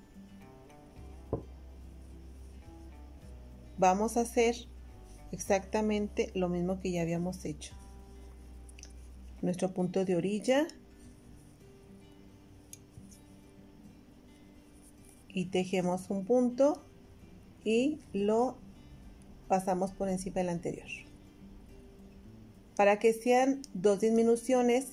vamos a hacer exactamente lo mismo que ya habíamos hecho. Nuestro punto de orilla y tejemos un punto y lo pasamos por encima del anterior. Para que sean dos disminuciones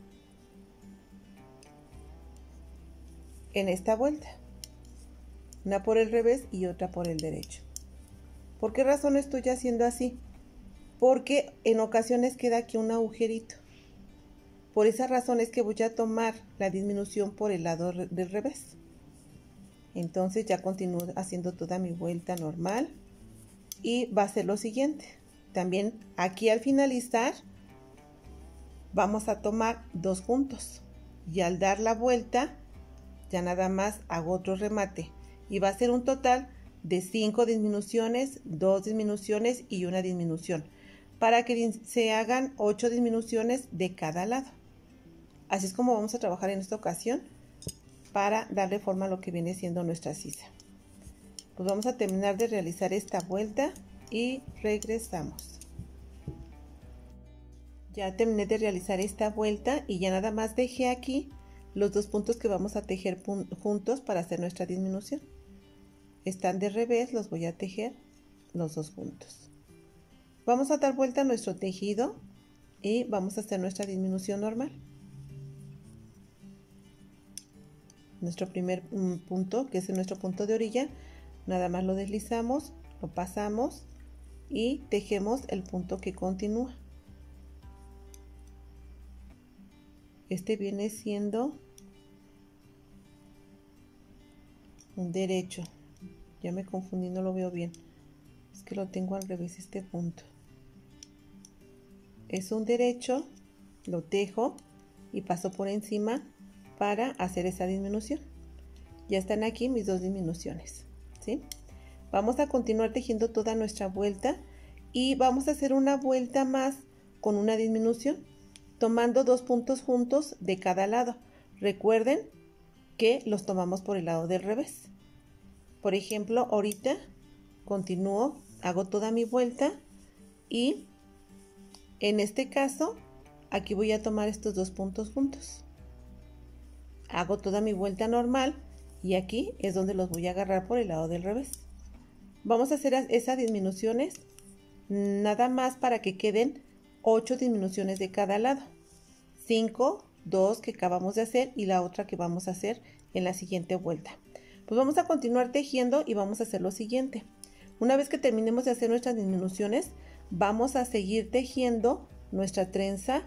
en esta vuelta, una por el revés y otra por el derecho. ¿Por qué razón estoy haciendo así? Porque en ocasiones queda aquí un agujerito. Por esa razón es que voy a tomar la disminución por el lado del revés. Entonces ya continúo haciendo toda mi vuelta normal y va a ser lo siguiente. También aquí al finalizar vamos a tomar dos puntos y al dar la vuelta ya nada más hago otro remate y va a ser un total de cinco disminuciones, dos disminuciones y una disminución, para que se hagan ocho disminuciones de cada lado. Así es como vamos a trabajar en esta ocasión para darle forma a lo que viene siendo nuestra sisa. Pues vamos a terminar de realizar esta vuelta y regresamos. Ya terminé de realizar esta vuelta y ya nada más dejé aquí los dos puntos que vamos a tejer juntos para hacer nuestra disminución. Están de revés, los voy a tejer los dos juntos. Vamos a dar vuelta a nuestro tejido y vamos a hacer nuestra disminución normal. Nuestro primer punto, que es nuestro punto de orilla, nada más lo deslizamos, lo pasamos y tejemos el punto que continúa. Este viene siendo un derecho. Ya me confundí, no lo veo bien. Es que lo tengo al revés este punto. es un derecho, lo tejo y paso por encima para hacer esa disminución. Ya están aquí mis dos disminuciones, ¿sí? Vamos a continuar tejiendo toda nuestra vuelta y vamos a hacer una vuelta más con una disminución, tomando dos puntos juntos de cada lado. Recuerden que los tomamos por el lado del revés. Por ejemplo, ahorita continúo, hago toda mi vuelta y en este caso aquí voy a tomar estos dos puntos juntos. Hago toda mi vuelta normal y aquí es donde los voy a agarrar por el lado del revés. Vamos a hacer esas disminuciones nada más para que queden ocho disminuciones de cada lado. cinco, dos que acabamos de hacer y la otra que vamos a hacer en la siguiente vuelta. Pues vamos a continuar tejiendo y vamos a hacer lo siguiente. Una vez que terminemos de hacer nuestras disminuciones, vamos a seguir tejiendo nuestra trenza.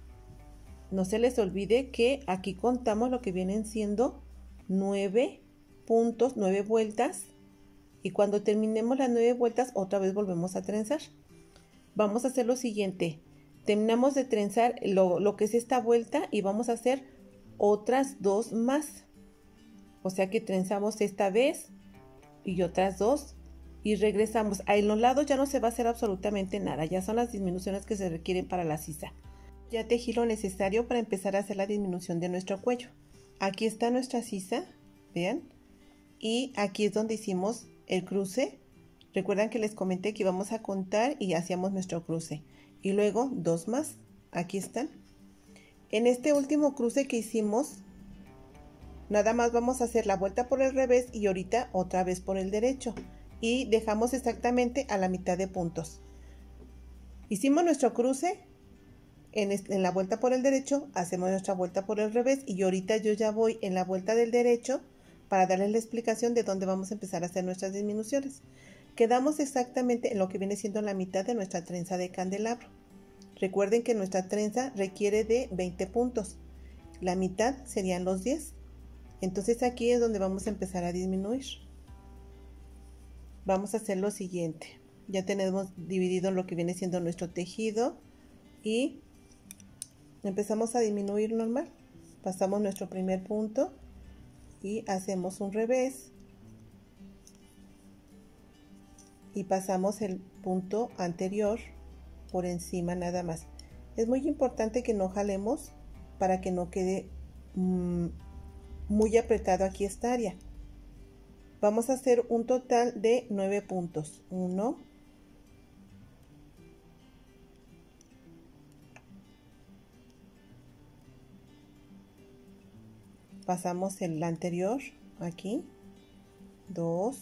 No se les olvide que aquí contamos lo que vienen siendo nueve puntos, nueve vueltas. Y cuando terminemos las nueve vueltas, otra vez volvemos a trenzar. Vamos a hacer lo siguiente. Terminamos de trenzar lo, lo que es esta vuelta y vamos a hacer otras dos más. O sea que trenzamos esta vez y otras dos y regresamos. A los lados ya no se va a hacer absolutamente nada. Ya son las disminuciones que se requieren para la sisa. Ya tejí lo necesario para empezar a hacer la disminución de nuestro cuello. Aquí está nuestra sisa, vean. Y aquí es donde hicimos el cruce. Recuerdan que les comenté que íbamos a contar y hacíamos nuestro cruce. Y luego dos más. Aquí están. En este último cruce que hicimos, nada más vamos a hacer la vuelta por el revés y ahorita otra vez por el derecho. Y dejamos exactamente a la mitad de puntos. Hicimos nuestro cruce. En, en la vuelta por el derecho, hacemos nuestra vuelta por el revés. Y ahorita yo ya voy en la vuelta del derecho para darles la explicación de dónde vamos a empezar a hacer nuestras disminuciones. Quedamos exactamente en lo que viene siendo la mitad de nuestra trenza de candelabro. Recuerden que nuestra trenza requiere de veinte puntos. La mitad serían los diez. Entonces aquí es donde vamos a empezar a disminuir. Vamos a hacer lo siguiente. Ya tenemos dividido lo que viene siendo nuestro tejido y empezamos a disminuir normal. Pasamos nuestro primer punto y hacemos un revés. Y pasamos el punto anterior por encima nada más. Es muy importante que no jalemos para que no quede mmm, muy apretado aquí esta área. Vamos a hacer un total de nueve puntos. uno, pasamos el anterior aquí, dos,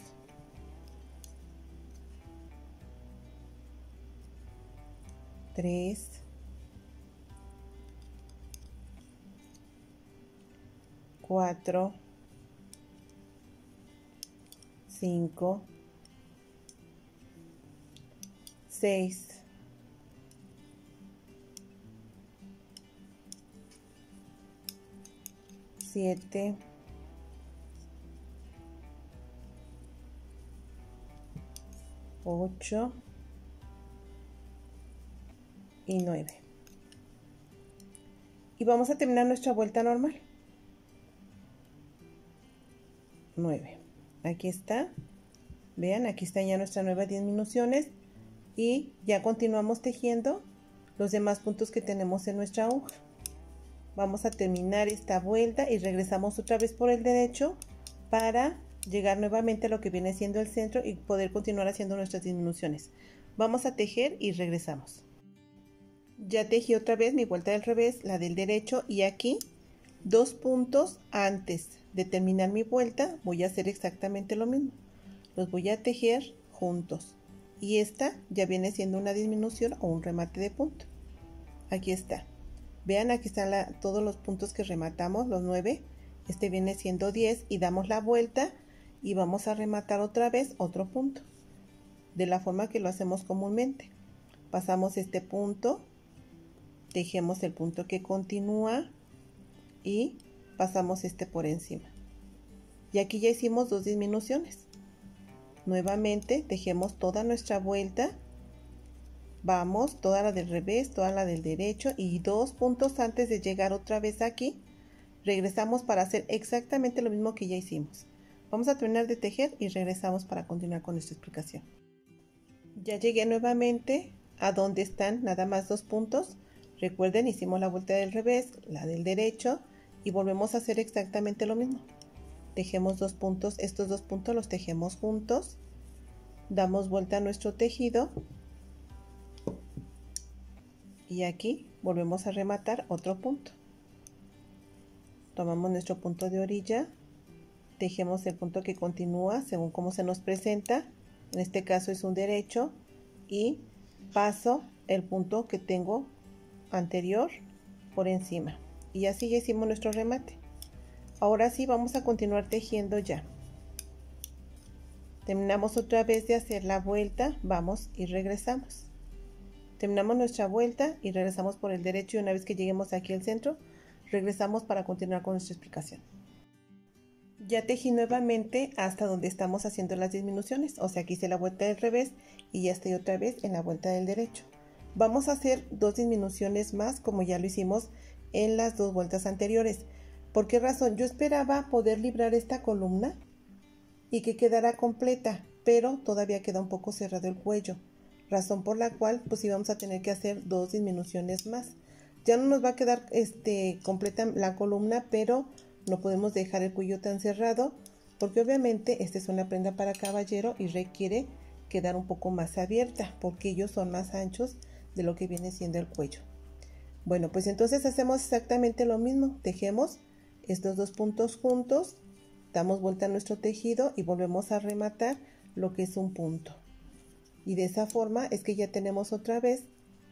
tres, cuatro, cinco, seis, siete, ocho y nueve. Y vamos a terminar nuestra vuelta normal. nueve. Aquí está. Vean, aquí están ya nuestras nuevas disminuciones. Y ya continuamos tejiendo los demás puntos que tenemos en nuestra aguja. Vamos a terminar esta vuelta y regresamos otra vez por el derecho para llegar nuevamente a lo que viene siendo el centro y poder continuar haciendo nuestras disminuciones. Vamos a tejer y regresamos. Ya tejí otra vez mi vuelta del revés, la del derecho, y aquí dos puntos antes de terminar mi vuelta voy a hacer exactamente lo mismo. Los voy a tejer juntos y esta ya viene siendo una disminución o un remate de punto. Aquí está. Vean, aquí están la, todos los puntos que rematamos, los nueve. Este viene siendo diez y damos la vuelta y vamos a rematar otra vez otro punto. De la forma que lo hacemos comúnmente. Pasamos este punto, tejemos el punto que continúa y pasamos este por encima. Y aquí ya hicimos dos disminuciones. Nuevamente tejemos toda nuestra vuelta vamos toda la del revés, toda la del derecho y dos puntos antes de llegar otra vez aquí, regresamos para hacer exactamente lo mismo que ya hicimos. Vamos a terminar de tejer y regresamos para continuar con nuestra explicación. Ya llegué nuevamente a donde están nada más dos puntos. Recuerden, hicimos la vuelta del revés, la del derecho y volvemos a hacer exactamente lo mismo. Tejemos dos puntos, estos dos puntos los tejemos juntos, damos vuelta a nuestro tejido y aquí volvemos a rematar otro punto. Tomamos nuestro punto de orilla, tejemos el punto que continúa según cómo se nos presenta, en este caso es un derecho, y paso el punto que tengo anterior por encima y así ya hicimos nuestro remate. Ahora sí vamos a continuar tejiendo ya. Terminamos otra vez de hacer la vuelta, vamos y regresamos. Terminamos nuestra vuelta y regresamos por el derecho y una vez que lleguemos aquí al centro, regresamos para continuar con nuestra explicación. Ya tejí nuevamente hasta donde estamos haciendo las disminuciones, o sea que hice la vuelta del revés y ya estoy otra vez en la vuelta del derecho. Vamos a hacer dos disminuciones más como ya lo hicimos en las dos vueltas anteriores. ¿Por qué razón? Yo esperaba poder librar esta columna y que quedara completa, pero todavía queda un poco cerrado el cuello, razón por la cual pues íbamos a tener que hacer dos disminuciones más. Ya no nos va a quedar este, completa la columna, pero no podemos dejar el cuello tan cerrado porque obviamente esta es una prenda para caballero y requiere quedar un poco más abierta porque ellos son más anchos de lo que viene siendo el cuello. Bueno, pues entonces hacemos exactamente lo mismo, tejemos estos dos puntos juntos, damos vuelta a nuestro tejido y volvemos a rematar lo que es un punto. Y de esa forma es que ya tenemos otra vez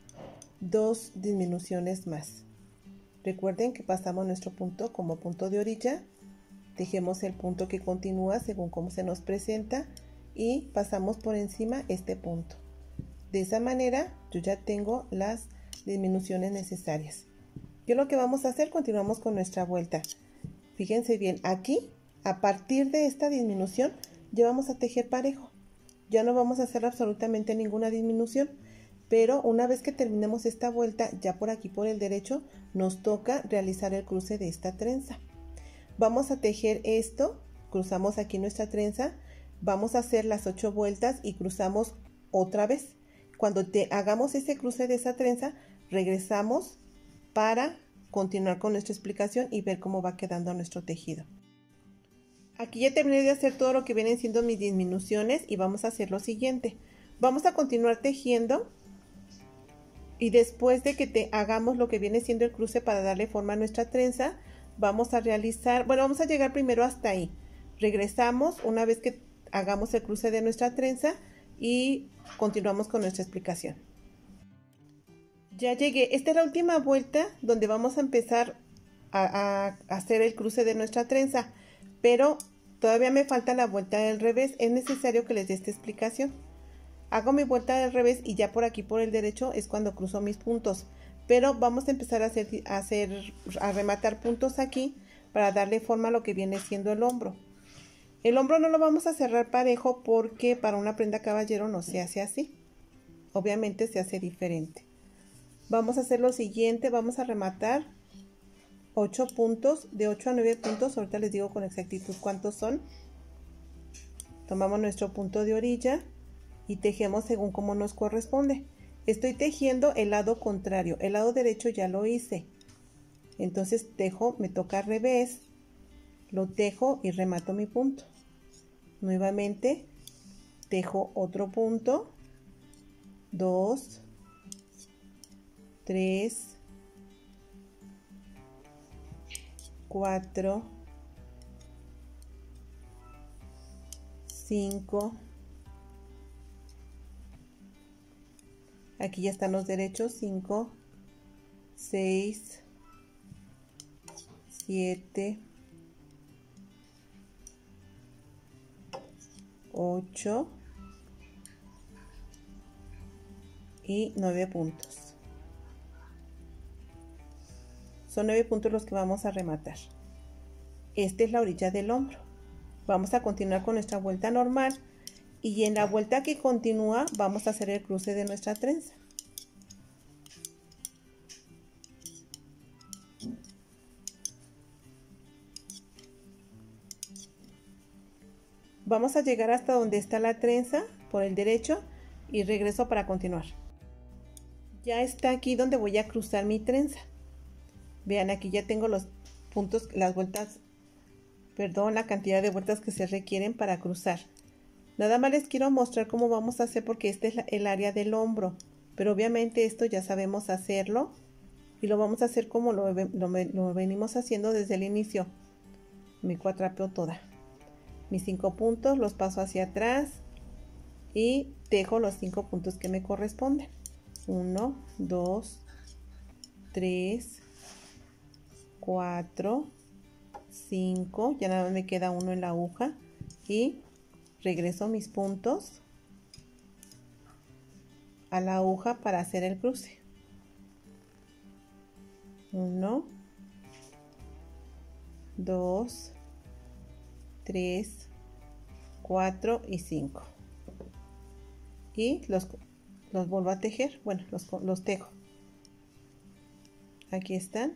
dos disminuciones más. Recuerden que pasamos nuestro punto como punto de orilla, tejemos el punto que continúa según cómo se nos presenta y pasamos por encima este punto. De esa manera yo ya tengo las disminuciones necesarias. ¿Qué es lo que vamos a hacer? Continuamos con nuestra vuelta. Fíjense bien, aquí a partir de esta disminución ya vamos a tejer parejo. Ya no vamos a hacer absolutamente ninguna disminución, pero una vez que terminemos esta vuelta, ya por aquí por el derecho, nos toca realizar el cruce de esta trenza. Vamos a tejer esto, cruzamos aquí nuestra trenza, vamos a hacer las ocho vueltas y cruzamos otra vez. Cuando te hagamos ese cruce de esa trenza, regresamos para continuar con nuestra explicación y ver cómo va quedando nuestro tejido. Aquí ya terminé de hacer todo lo que vienen siendo mis disminuciones y vamos a hacer lo siguiente. Vamos a continuar tejiendo y después de que te hagamos lo que viene siendo el cruce para darle forma a nuestra trenza, vamos a realizar, bueno, vamos a llegar primero hasta ahí. Regresamos una vez que hagamos el cruce de nuestra trenza y continuamos con nuestra explicación. Ya llegué, esta es la última vuelta donde vamos a empezar a, a hacer el cruce de nuestra trenza, pero todavía me falta la vuelta del revés, es necesario que les dé esta explicación. Hago mi vuelta del revés y ya por aquí por el derecho es cuando cruzo mis puntos, pero vamos a empezar a hacer, a hacer, a rematar puntos aquí para darle forma a lo que viene siendo el hombro. El hombro no lo vamos a cerrar parejo porque para una prenda caballero no se hace así, obviamente se hace diferente. Vamos a hacer lo siguiente, vamos a rematar ocho puntos, de ocho a nueve puntos, ahorita les digo con exactitud cuántos son. Tomamos nuestro punto de orilla y tejemos según como nos corresponde. Estoy tejiendo el lado contrario, el lado derecho ya lo hice, entonces tejo, me toca al revés, lo tejo y remato mi punto. Nuevamente tejo otro punto, dos, tres, cuatro, cinco, aquí ya están los derechos, cinco, seis, siete, ocho y nueve puntos. Son nueve puntos los que vamos a rematar. Esta es la orilla del hombro. Vamos a continuar con nuestra vuelta normal y en la vuelta que continúa vamos a hacer el cruce de nuestra trenza. Vamos a llegar hasta donde está la trenza por el derecho y regreso para continuar. Ya está aquí donde voy a cruzar mi trenza. Vean, aquí ya tengo los puntos, las vueltas, perdón, la cantidad de vueltas que se requieren para cruzar. Nada más les quiero mostrar cómo vamos a hacer porque este es la, el área del hombro. Pero obviamente esto ya sabemos hacerlo y lo vamos a hacer como lo, lo, lo venimos haciendo desde el inicio. Me cuatrapeo toda. Mis cinco puntos los paso hacia atrás y tejo los cinco puntos que me corresponden. uno, dos, tres, cuatro, cinco. Ya nada más me queda uno en la aguja y regreso mis puntos a la aguja para hacer el cruce. uno, dos, tres, cuatro y cinco. Y los, los vuelvo a tejer. Bueno, los, los tejo. Aquí están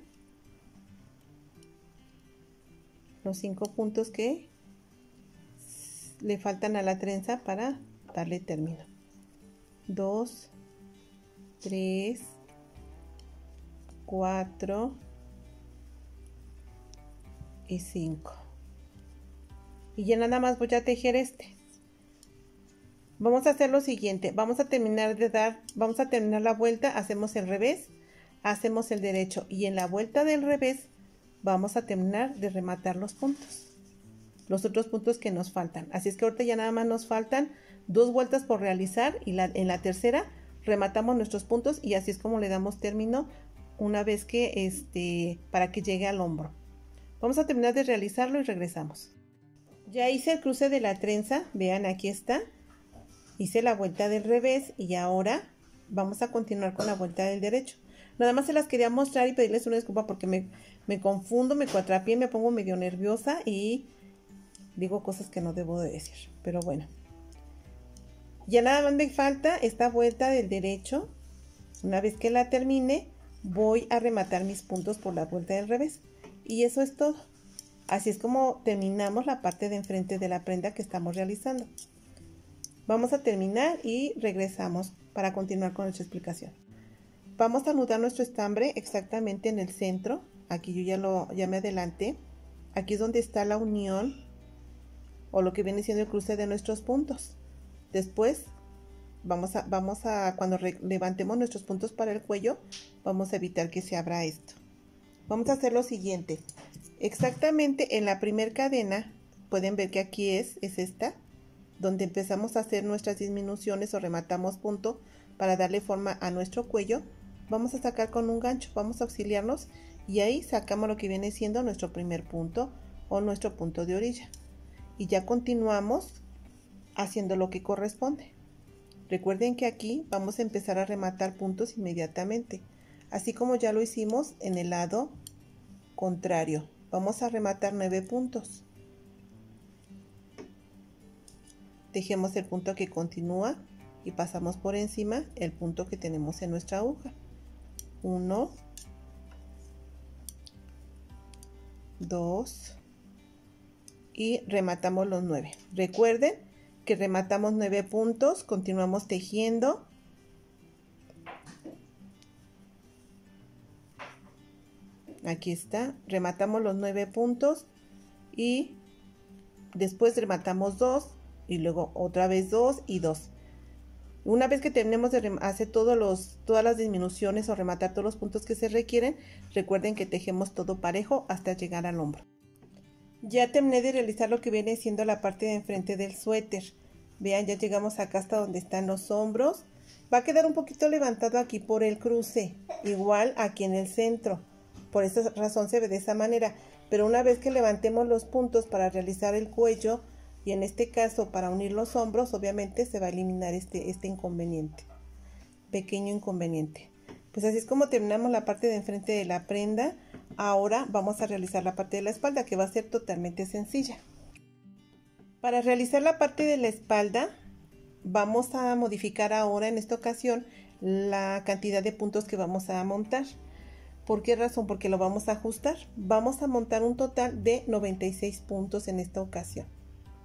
los cinco puntos que le faltan a la trenza para darle término. dos, tres, cuatro y cinco. Y ya nada más voy a tejer este. Vamos a hacer lo siguiente. Vamos a terminar de dar, vamos a terminar la vuelta, hacemos el revés, hacemos el derecho y en la vuelta del revés vamos a terminar de rematar los puntos. Los otros puntos que nos faltan. Así es que ahorita ya nada más nos faltan dos vueltas por realizar y la, en la tercera rematamos nuestros puntos y así es como le damos término una vez que este para que llegue al hombro. Vamos a terminar de realizarlo y regresamos. Ya hice el cruce de la trenza, vean, aquí está. Hice la vuelta del revés y ahora vamos a continuar con la vuelta del derecho. Nada más se las quería mostrar y pedirles una disculpa porque me, me confundo, me cuatrapié, me pongo medio nerviosa y digo cosas que no debo de decir. Pero bueno. Ya nada más me falta esta vuelta del derecho. Una vez que la termine, voy a rematar mis puntos por la vuelta del revés. Y eso es todo. Así es como terminamos la parte de enfrente de la prenda que estamos realizando. Vamos a terminar y regresamos para continuar con nuestra explicación. Vamos a anudar nuestro estambre exactamente en el centro. Aquí yo ya, lo, ya me adelanté. Aquí es donde está la unión o lo que viene siendo el cruce de nuestros puntos. Después vamos a, vamos a cuando re, levantemos nuestros puntos para el cuello, vamos a evitar que se abra esto. Vamos a hacer lo siguiente. Exactamente en la primera cadena, pueden ver que aquí es, es esta, donde empezamos a hacer nuestras disminuciones o rematamos punto para darle forma a nuestro cuello. Vamos a sacar con un gancho, vamos a auxiliarnos y ahí sacamos lo que viene siendo nuestro primer punto o nuestro punto de orilla. Y ya continuamos haciendo lo que corresponde. Recuerden que aquí vamos a empezar a rematar puntos inmediatamente, así como ya lo hicimos en el lado contrario. Vamos a rematar nueve puntos. Tejemos el punto que continúa y pasamos por encima el punto que tenemos en nuestra aguja. uno, dos y rematamos los nueve. Recuerden que rematamos nueve puntos, continuamos tejiendo. Aquí está, rematamos los nueve puntos y después rematamos dos y luego otra vez dos y dos. Una vez que terminemos de hacer todos los, todas las disminuciones o rematar todos los puntos que se requieren, recuerden que tejemos todo parejo hasta llegar al hombro. Ya terminé de realizar lo que viene siendo la parte de enfrente del suéter. Vean, ya llegamos acá hasta donde están los hombros. Va a quedar un poquito levantado aquí por el cruce, igual aquí en el centro. Por esa razón se ve de esa manera. Pero una vez que levantemos los puntos para realizar el cuello, y en este caso para unir los hombros, obviamente se va a eliminar este, este inconveniente. Pequeño inconveniente. Pues así es como terminamos la parte de enfrente de la prenda. Ahora vamos a realizar la parte de la espalda, que va a ser totalmente sencilla. Para realizar la parte de la espalda, vamos a modificar ahora en esta ocasión la cantidad de puntos que vamos a montar. ¿Por qué razón? Porque lo vamos a ajustar. Vamos a montar un total de noventa y seis puntos en esta ocasión.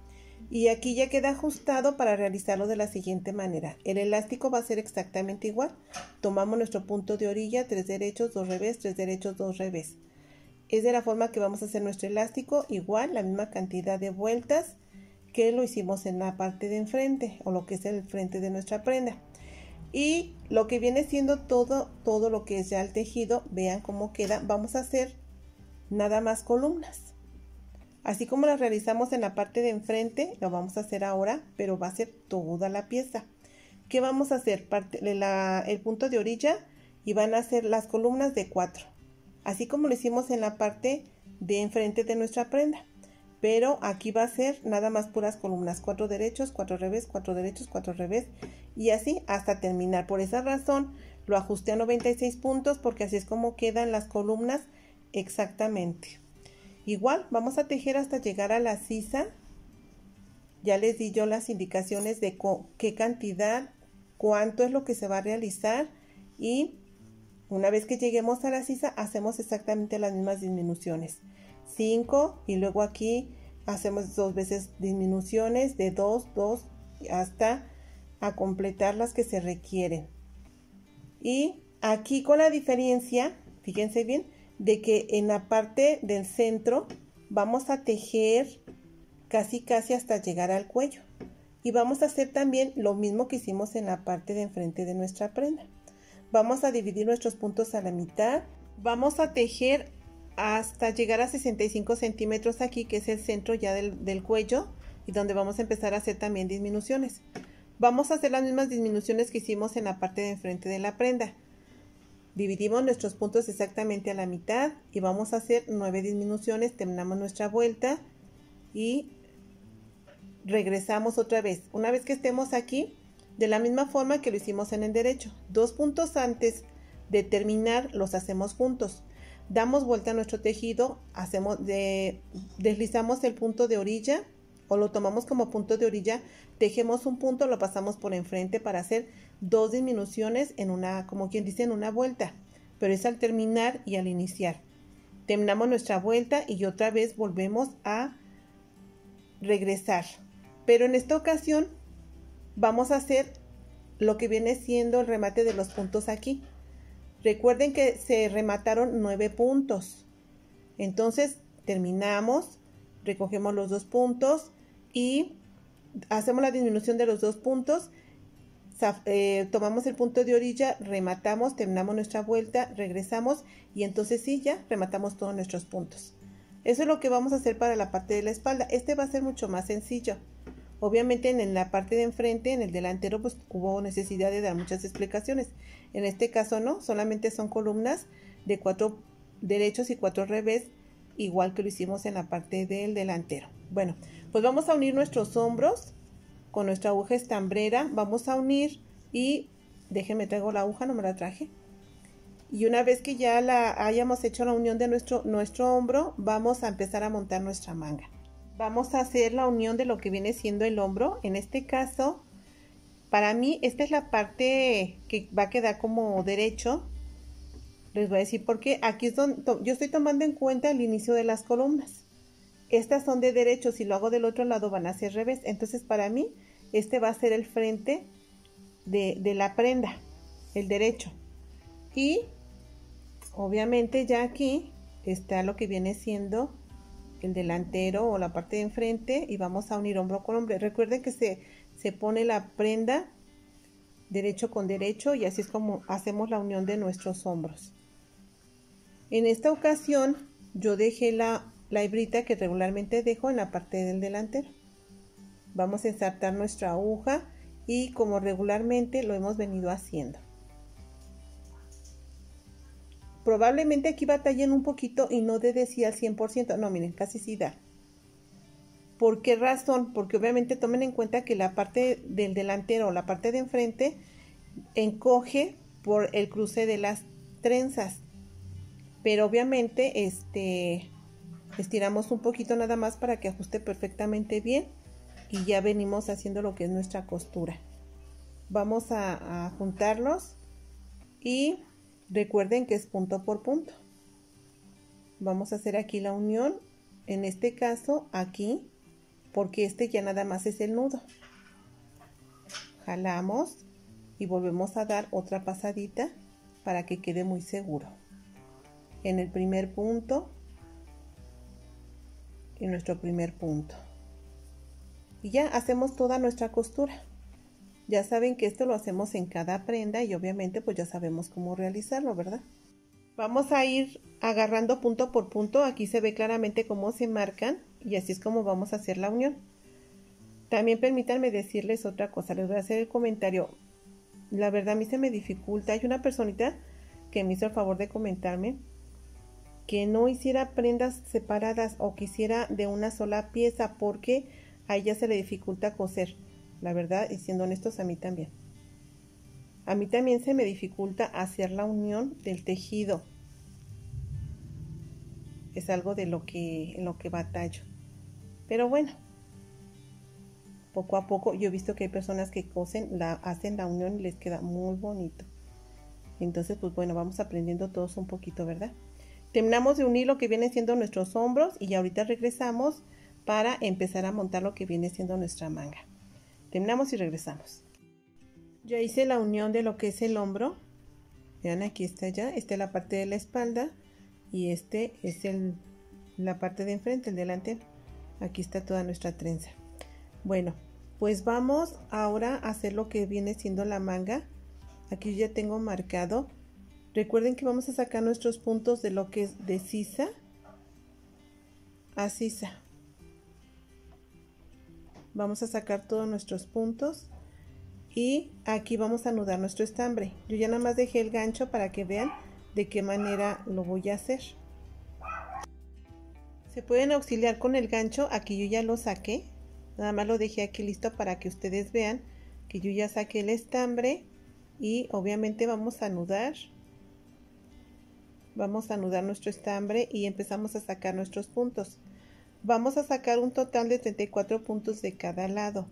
Y aquí ya queda ajustado para realizarlo de la siguiente manera. El elástico va a ser exactamente igual. Tomamos nuestro punto de orilla, tres derechos, dos revés, tres derechos, dos revés. Es de la forma que vamos a hacer nuestro elástico, igual, la misma cantidad de vueltas que lo hicimos en la parte de enfrente, o lo que es el frente de nuestra prenda. Y lo que viene siendo todo, todo lo que es ya el tejido, vean cómo queda. Vamos a hacer nada más columnas. Así como las realizamos en la parte de enfrente, lo vamos a hacer ahora, pero va a ser toda la pieza. ¿Qué vamos a hacer? Parte, la, el punto de orilla y van a ser las columnas de cuatro. Así como lo hicimos en la parte de enfrente de nuestra prenda. Pero aquí va a ser nada más puras columnas. Cuatro derechos, cuatro revés, cuatro derechos, cuatro revés. Y así hasta terminar. Por esa razón lo ajusté a noventa y seis puntos porque así es como quedan las columnas exactamente. Igual vamos a tejer hasta llegar a la sisa. Ya les di yo las indicaciones de qué cantidad, cuánto es lo que se va a realizar. Y una vez que lleguemos a la sisa hacemos exactamente las mismas disminuciones. cinco y luego aquí hacemos dos veces disminuciones de dos, dos hasta a completar las que se requieren. Y aquí con la diferencia, fíjense bien, de que en la parte del centro vamos a tejer casi casi hasta llegar al cuello y vamos a hacer también lo mismo que hicimos en la parte de enfrente de nuestra prenda. Vamos a dividir nuestros puntos a la mitad, vamos a tejer hasta llegar a sesenta y cinco centímetros aquí, que es el centro ya del, del cuello, y donde vamos a empezar a hacer también disminuciones. Vamos a hacer las mismas disminuciones que hicimos en la parte de enfrente de la prenda. Dividimos nuestros puntos exactamente a la mitad y vamos a hacer nueve disminuciones, terminamos nuestra vuelta y regresamos otra vez. Una vez que estemos aquí, de la misma forma que lo hicimos en el derecho, dos puntos antes de terminar los hacemos juntos. Damos vuelta a nuestro tejido, hacemos de, deslizamos el punto de orilla o lo tomamos como punto de orilla, tejemos un punto, lo pasamos por enfrente para hacer dos disminuciones en una, como quien dice, en una vuelta, pero es al terminar y al iniciar. Terminamos nuestra vuelta y otra vez volvemos a regresar, pero en esta ocasión vamos a hacer lo que viene siendo el remate de los puntos aquí. Recuerden que se remataron nueve puntos. Entonces terminamos, recogemos los dos puntos y hacemos la disminución de los dos puntos. Eh, tomamos el punto de orilla, rematamos, terminamos nuestra vuelta, regresamos y entonces sí, ya rematamos todos nuestros puntos. Eso es lo que vamos a hacer para la parte de la espalda. Este va a ser mucho más sencillo. Obviamente en la parte de enfrente, en el delantero, pues hubo necesidad de dar muchas explicaciones. En este caso no, solamente son columnas de cuatro derechos y cuatro revés, igual que lo hicimos en la parte del delantero. Bueno, pues vamos a unir nuestros hombros con nuestra aguja estambrera. Vamos a unir y déjenme traigo la aguja, no me la traje. Y una vez que ya la hayamos hecho la unión de nuestro, nuestro hombro, vamos a empezar a montar nuestra manga. Vamos a hacer la unión de lo que viene siendo el hombro. En este caso, para mí, esta es la parte que va a quedar como derecho. Les voy a decir por qué. Aquí es donde yo estoy tomando en cuenta el inicio de las columnas. Estas son de derecho. Si lo hago del otro lado van a ser revés. Entonces, para mí, este va a ser el frente de, de la prenda, el derecho. Y, obviamente, ya aquí está lo que viene siendo el delantero o la parte de enfrente y vamos a unir hombro con hombro. Recuerden que se, se pone la prenda derecho con derecho y así es como hacemos la unión de nuestros hombros. En esta ocasión yo dejé la, la hebrita que regularmente dejo en la parte del delantero. Vamos a ensartar nuestra aguja y como regularmente lo hemos venido haciendo. Probablemente aquí batallen un poquito y no de sí al cien por ciento. No, miren, casi sí da. ¿Por qué razón? Porque obviamente tomen en cuenta que la parte del delantero o la parte de enfrente encoge por el cruce de las trenzas. Pero obviamente este, estiramos un poquito nada más para que ajuste perfectamente bien. Y ya venimos haciendo lo que es nuestra costura. Vamos a, a juntarlos y recuerden que es punto por punto. Vamos a hacer aquí la unión, en este caso aquí porque este ya nada más es el nudo. Jalamos y volvemos a dar otra pasadita para que quede muy seguro. En el primer punto y nuestro primer punto. Y ya hacemos toda nuestra costura. Ya saben que esto lo hacemos en cada prenda y obviamente pues ya sabemos cómo realizarlo, ¿verdad? Vamos a ir agarrando punto por punto. Aquí se ve claramente cómo se marcan y así es como vamos a hacer la unión. También permítanme decirles otra cosa, les voy a hacer el comentario. La verdad a mí se me dificulta. Hay una personita que me hizo el favor de comentarme que no hiciera prendas separadas o que hiciera de una sola pieza porque a ella se le dificulta coser. La verdad, y siendo honestos, a mí también. A mí también se me dificulta hacer la unión del tejido. Es algo de lo que, en lo que batallo. Pero bueno, poco a poco yo he visto que hay personas que cosen, la, hacen la unión y les queda muy bonito. Entonces, pues bueno, vamos aprendiendo todos un poquito, ¿verdad? Terminamos de unir lo que viene siendo nuestros hombros y ahorita regresamos para empezar a montar lo que viene siendo nuestra manga. Terminamos y regresamos. Ya hice la unión de lo que es el hombro. Vean, aquí está ya. Esta es la parte de la espalda y este es el, la parte de enfrente, el delante. Aquí está toda nuestra trenza. Bueno, pues vamos ahora a hacer lo que viene siendo la manga. Aquí ya tengo marcado. Recuerden que vamos a sacar nuestros puntos de lo que es de sisa a sisa. Vamos a sacar todos nuestros puntos y aquí vamos a anudar nuestro estambre. Yo ya nada más dejé el gancho para que vean de qué manera lo voy a hacer. Se pueden auxiliar con el gancho. Aquí yo ya lo saqué, nada más lo dejé aquí listo para que ustedes vean que yo ya saqué el estambre y obviamente vamos a anudar. Vamos a anudar nuestro estambre y empezamos a sacar nuestros puntos. Vamos a sacar un total de treinta y cuatro puntos de cada lado.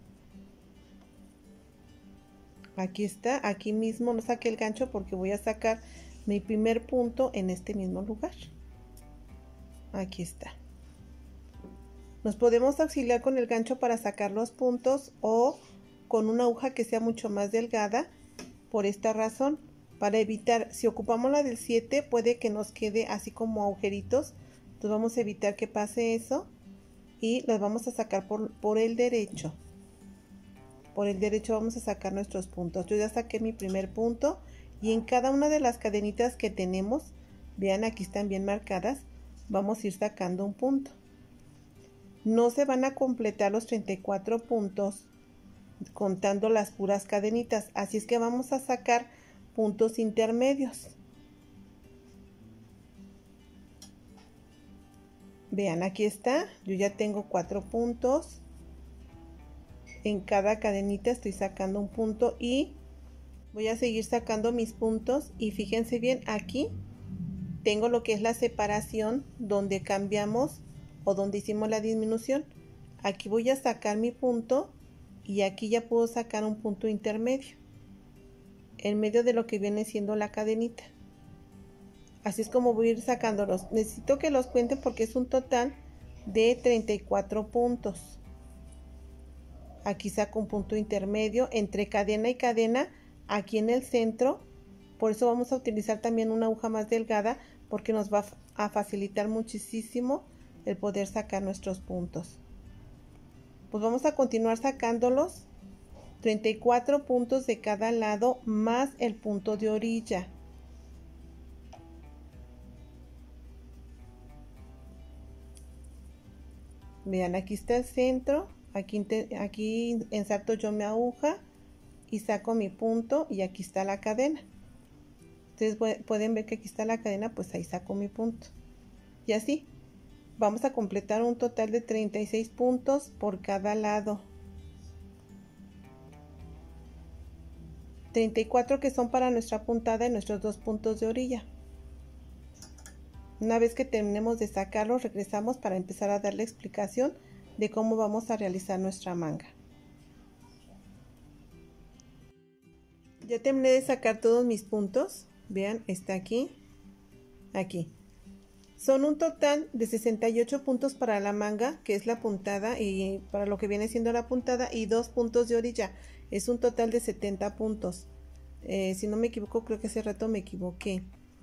Aquí está, aquí mismo no saqué el gancho porque voy a sacar mi primer punto en este mismo lugar. Aquí está. Nos podemos auxiliar con el gancho para sacar los puntos o con una aguja que sea mucho más delgada por esta razón. Para evitar, si ocupamos la del siete, puede que nos quede así como agujeritos. Entonces vamos a evitar que pase eso. Y las vamos a sacar por, por el derecho. Por el derecho vamos a sacar nuestros puntos. Yo ya saqué mi primer punto. Y en cada una de las cadenitas que tenemos, vean aquí están bien marcadas, vamos a ir sacando un punto. No se van a completar los treinta y cuatro puntos contando las puras cadenitas. Así es que vamos a sacar puntos intermedios. Vean, aquí está, yo ya tengo cuatro puntos. En cada cadenita estoy sacando un punto y voy a seguir sacando mis puntos. Y fíjense bien, aquí tengo lo que es la separación donde cambiamos o donde hicimos la disminución. Aquí voy a sacar mi punto y aquí ya puedo sacar un punto intermedio en medio de lo que viene siendo la cadenita. Así es como voy a ir sacándolos. Necesito que los cuenten porque es un total de treinta y cuatro puntos. Aquí saco un punto intermedio entre cadena y cadena aquí en el centro. Por eso vamos a utilizar también una aguja más delgada porque nos va a facilitar muchísimo el poder sacar nuestros puntos. Pues vamos a continuar sacándolos. treinta y cuatro puntos de cada lado más el punto de orilla. Vean, aquí está el centro, aquí, aquí ensarto yo mi aguja y saco mi punto y aquí está la cadena. Ustedes pueden ver que aquí está la cadena, pues ahí saco mi punto. Y así, vamos a completar un total de treinta y seis puntos por cada lado. treinta y cuatro que son para nuestra puntada y nuestros dos puntos de orilla. Una vez que terminemos de sacarlos, regresamos para empezar a dar la explicación de cómo vamos a realizar nuestra manga. Ya terminé de sacar todos mis puntos. Vean, está aquí, aquí. Son un total de sesenta y ocho puntos para la manga, que es la puntada, y para lo que viene siendo la puntada, y dos puntos de orilla. Es un total de setenta puntos. Eh, si no me equivoco, creo que hace rato me equivoqué.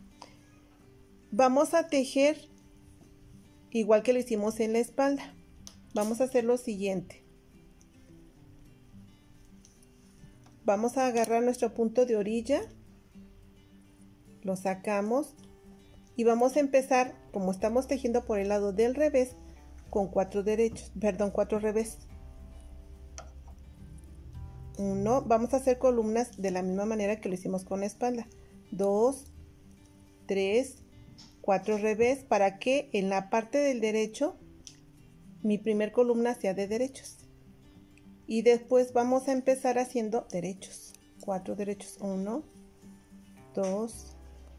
Vamos a tejer igual que lo hicimos en la espalda. Vamos a hacer lo siguiente. Vamos a agarrar nuestro punto de orilla, lo sacamos y vamos a empezar, como estamos tejiendo por el lado del revés, con cuatro derechos, perdón, cuatro revés. Uno, vamos a hacer columnas de la misma manera que lo hicimos con la espalda. Dos, tres, cuatro revés, para que en la parte del derecho mi primer columna sea de derechos. Y después vamos a empezar haciendo derechos. Cuatro derechos. Uno, dos,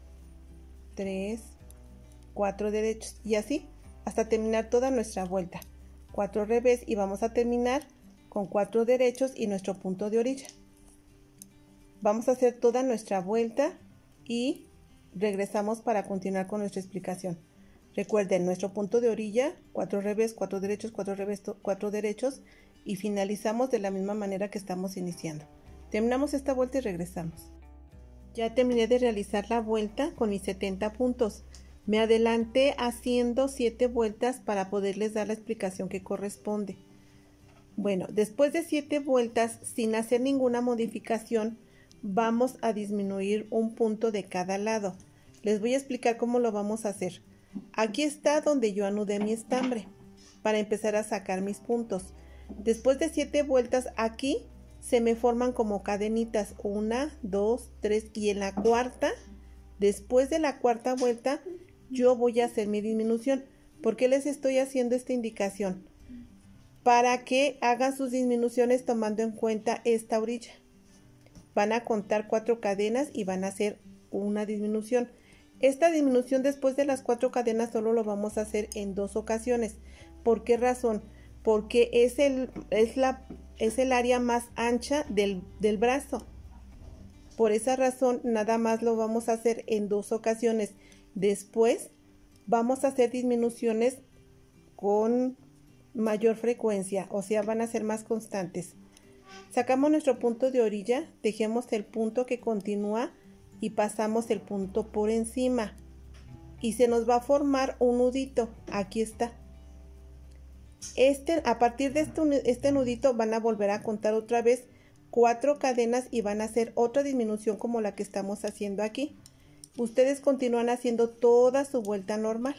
tres, cuatro derechos. Y así hasta terminar toda nuestra vuelta. Cuatro revés y vamos a terminar con cuatro derechos y nuestro punto de orilla. Vamos a hacer toda nuestra vuelta y regresamos para continuar con nuestra explicación. Recuerden nuestro punto de orilla, cuatro revés, cuatro derechos, cuatro revés, cuatro derechos y finalizamos de la misma manera que estamos iniciando. Terminamos esta vuelta y regresamos. Ya terminé de realizar la vuelta con mis setenta puntos. Me adelanté haciendo siete vueltas para poderles dar la explicación que corresponde. Bueno, después de siete vueltas sin hacer ninguna modificación, vamos a disminuir un punto de cada lado. Les voy a explicar cómo lo vamos a hacer. Aquí está donde yo anudé mi estambre para empezar a sacar mis puntos. Después de siete vueltas aquí se me forman como cadenitas, una, dos, tres, y en la cuarta, después de la cuarta vuelta, yo voy a hacer mi disminución. ¿Por qué les estoy haciendo esta indicación? Para que hagan sus disminuciones tomando en cuenta esta orilla. Van a contar cuatro cadenas y van a hacer una disminución. Esta disminución después de las cuatro cadenas solo lo vamos a hacer en dos ocasiones. ¿Por qué razón? Porque es el, es la, es el área más ancha del, del brazo. Por esa razón nada más lo vamos a hacer en dos ocasiones. Después vamos a hacer disminuciones con mayor frecuencia, o sea, van a ser más constantes. Sacamos nuestro punto de orilla, tejemos el punto que continúa y pasamos el punto por encima y se nos va a formar un nudito. Aquí está. Este, a partir de este, este nudito van a volver a contar otra vez cuatro cadenas y van a hacer otra disminución como la que estamos haciendo aquí. Ustedes continúan haciendo toda su vuelta normal.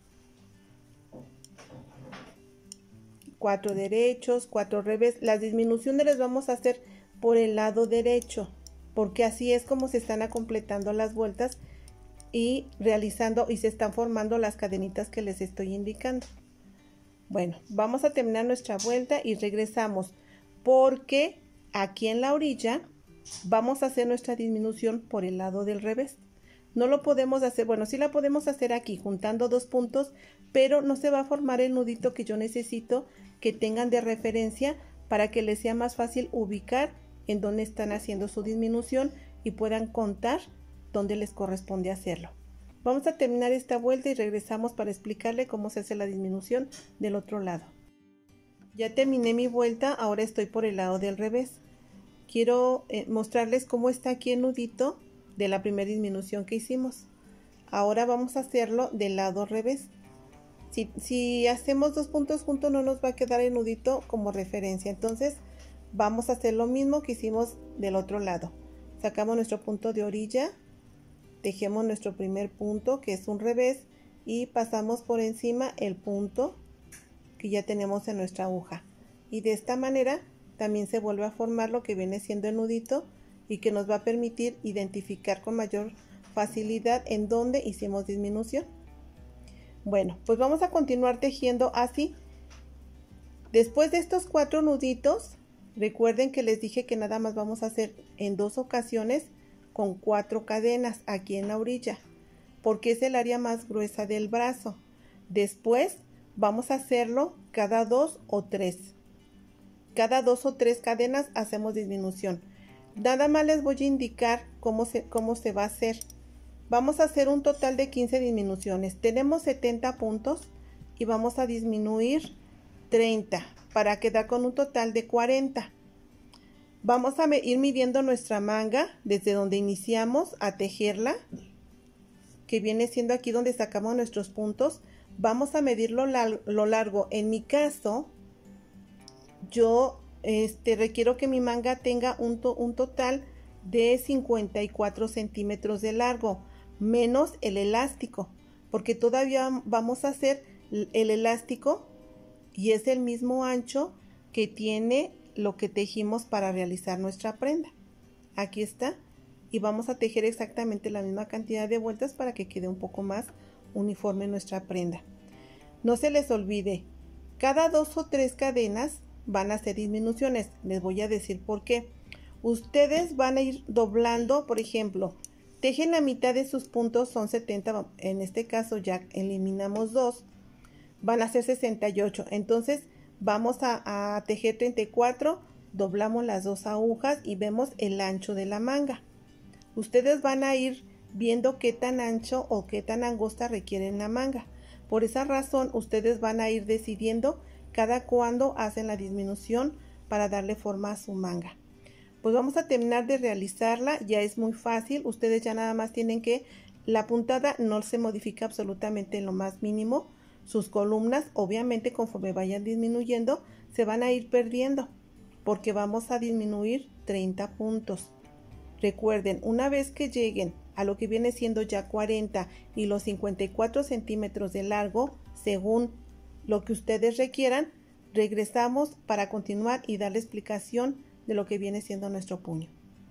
Cuatro derechos, cuatro revés. Las disminuciones las vamos a hacer por el lado derecho, porque así es como se están completando las vueltas y realizando y se están formando las cadenitas que les estoy indicando. Bueno, vamos a terminar nuestra vuelta y regresamos, porque aquí en la orilla vamos a hacer nuestra disminución por el lado del revés. No lo podemos hacer, bueno, sí la podemos hacer aquí juntando dos puntos, pero no se va a formar el nudito que yo necesito que tengan de referencia para que les sea más fácil ubicar en dónde están haciendo su disminución y puedan contar dónde les corresponde hacerlo. Vamos a terminar esta vuelta y regresamos para explicarle cómo se hace la disminución del otro lado. Ya terminé mi vuelta, ahora estoy por el lado del revés. Quiero eh, mostrarles cómo está aquí el nudito de la primera disminución que hicimos. Ahora vamos a hacerlo del lado revés. Si, si hacemos dos puntos juntos no nos va a quedar el nudito como referencia, entonces vamos a hacer lo mismo que hicimos del otro lado. Sacamos nuestro punto de orilla, tejemos nuestro primer punto que es un revés y pasamos por encima el punto que ya tenemos en nuestra aguja, y de esta manera también se vuelve a formar lo que viene siendo el nudito y que nos va a permitir identificar con mayor facilidad en dónde hicimos disminución. Bueno, pues vamos a continuar tejiendo así. Después de estos cuatro nuditos, recuerden que les dije que nada más vamos a hacer en dos ocasiones con cuatro cadenas aquí en la orilla, porque es el área más gruesa del brazo. Después vamos a hacerlo cada dos o tres. Cada dos o tres cadenas hacemos disminución. Nada más les voy a indicar cómo se, cómo se va a hacer. Vamos a hacer un total de quince disminuciones. Tenemos setenta puntos y vamos a disminuir treinta para quedar con un total de cuarenta. Vamos a ir midiendo nuestra manga desde donde iniciamos a tejerla, que viene siendo aquí donde sacamos nuestros puntos. Vamos a medir lo, lo largo. En mi caso, yo este, requiero que mi manga tenga un, to un total de cincuenta y cuatro centímetros de largo, menos el elástico, porque todavía vamos a hacer el elástico y es el mismo ancho que tiene lo que tejimos para realizar nuestra prenda. Aquí está, y vamos a tejer exactamente la misma cantidad de vueltas para que quede un poco más uniforme nuestra prenda. No se les olvide, cada dos o tres cadenas van a hacer disminuciones. Les voy a decir por qué. Ustedes van a ir doblando, por ejemplo, tejen la mitad de sus puntos, son setenta, en este caso ya eliminamos dos, van a ser sesenta y ocho. Entonces vamos a, a tejer treinta y cuatro, doblamos las dos agujas y vemos el ancho de la manga. Ustedes van a ir viendo qué tan ancho o qué tan angosta requieren la manga. Por esa razón ustedes van a ir decidiendo cada cuándo hacen la disminución para darle forma a su manga. Pues vamos a terminar de realizarla, ya es muy fácil. Ustedes ya nada más tienen que, la puntada no se modifica absolutamente en lo más mínimo. Sus columnas, obviamente, conforme vayan disminuyendo, se van a ir perdiendo, porque vamos a disminuir treinta puntos. Recuerden, una vez que lleguen a lo que viene siendo ya cuarenta y los cincuenta y cuatro centímetros de largo, según lo que ustedes requieran, regresamos para continuar y darle explicación de lo que viene siendo nuestro puño.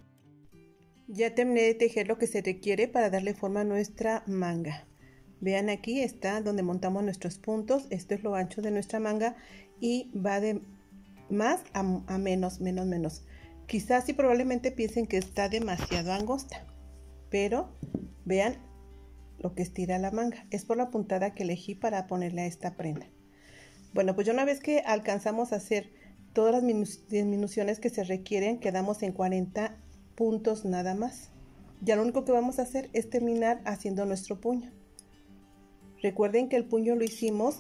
Ya terminé de tejer lo que se requiere para darle forma a nuestra manga. Vean, aquí está donde montamos nuestros puntos. Esto es lo ancho de nuestra manga y va de más a, a menos, menos, menos. Quizás y probablemente piensen que está demasiado angosta, pero vean lo que estira la manga. Es por la puntada que elegí para ponerle a esta prenda. Bueno, pues ya una vez que alcanzamos a hacer todas las disminuciones que se requieren, quedamos en cuarenta puntos nada más. Ya lo único que vamos a hacer es terminar haciendo nuestro puño. Recuerden que el puño lo hicimos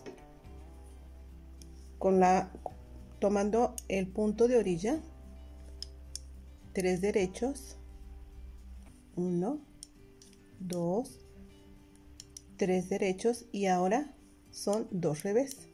con la, tomando el punto de orilla, tres derechos, uno, dos, tres derechos y ahora son dos revés.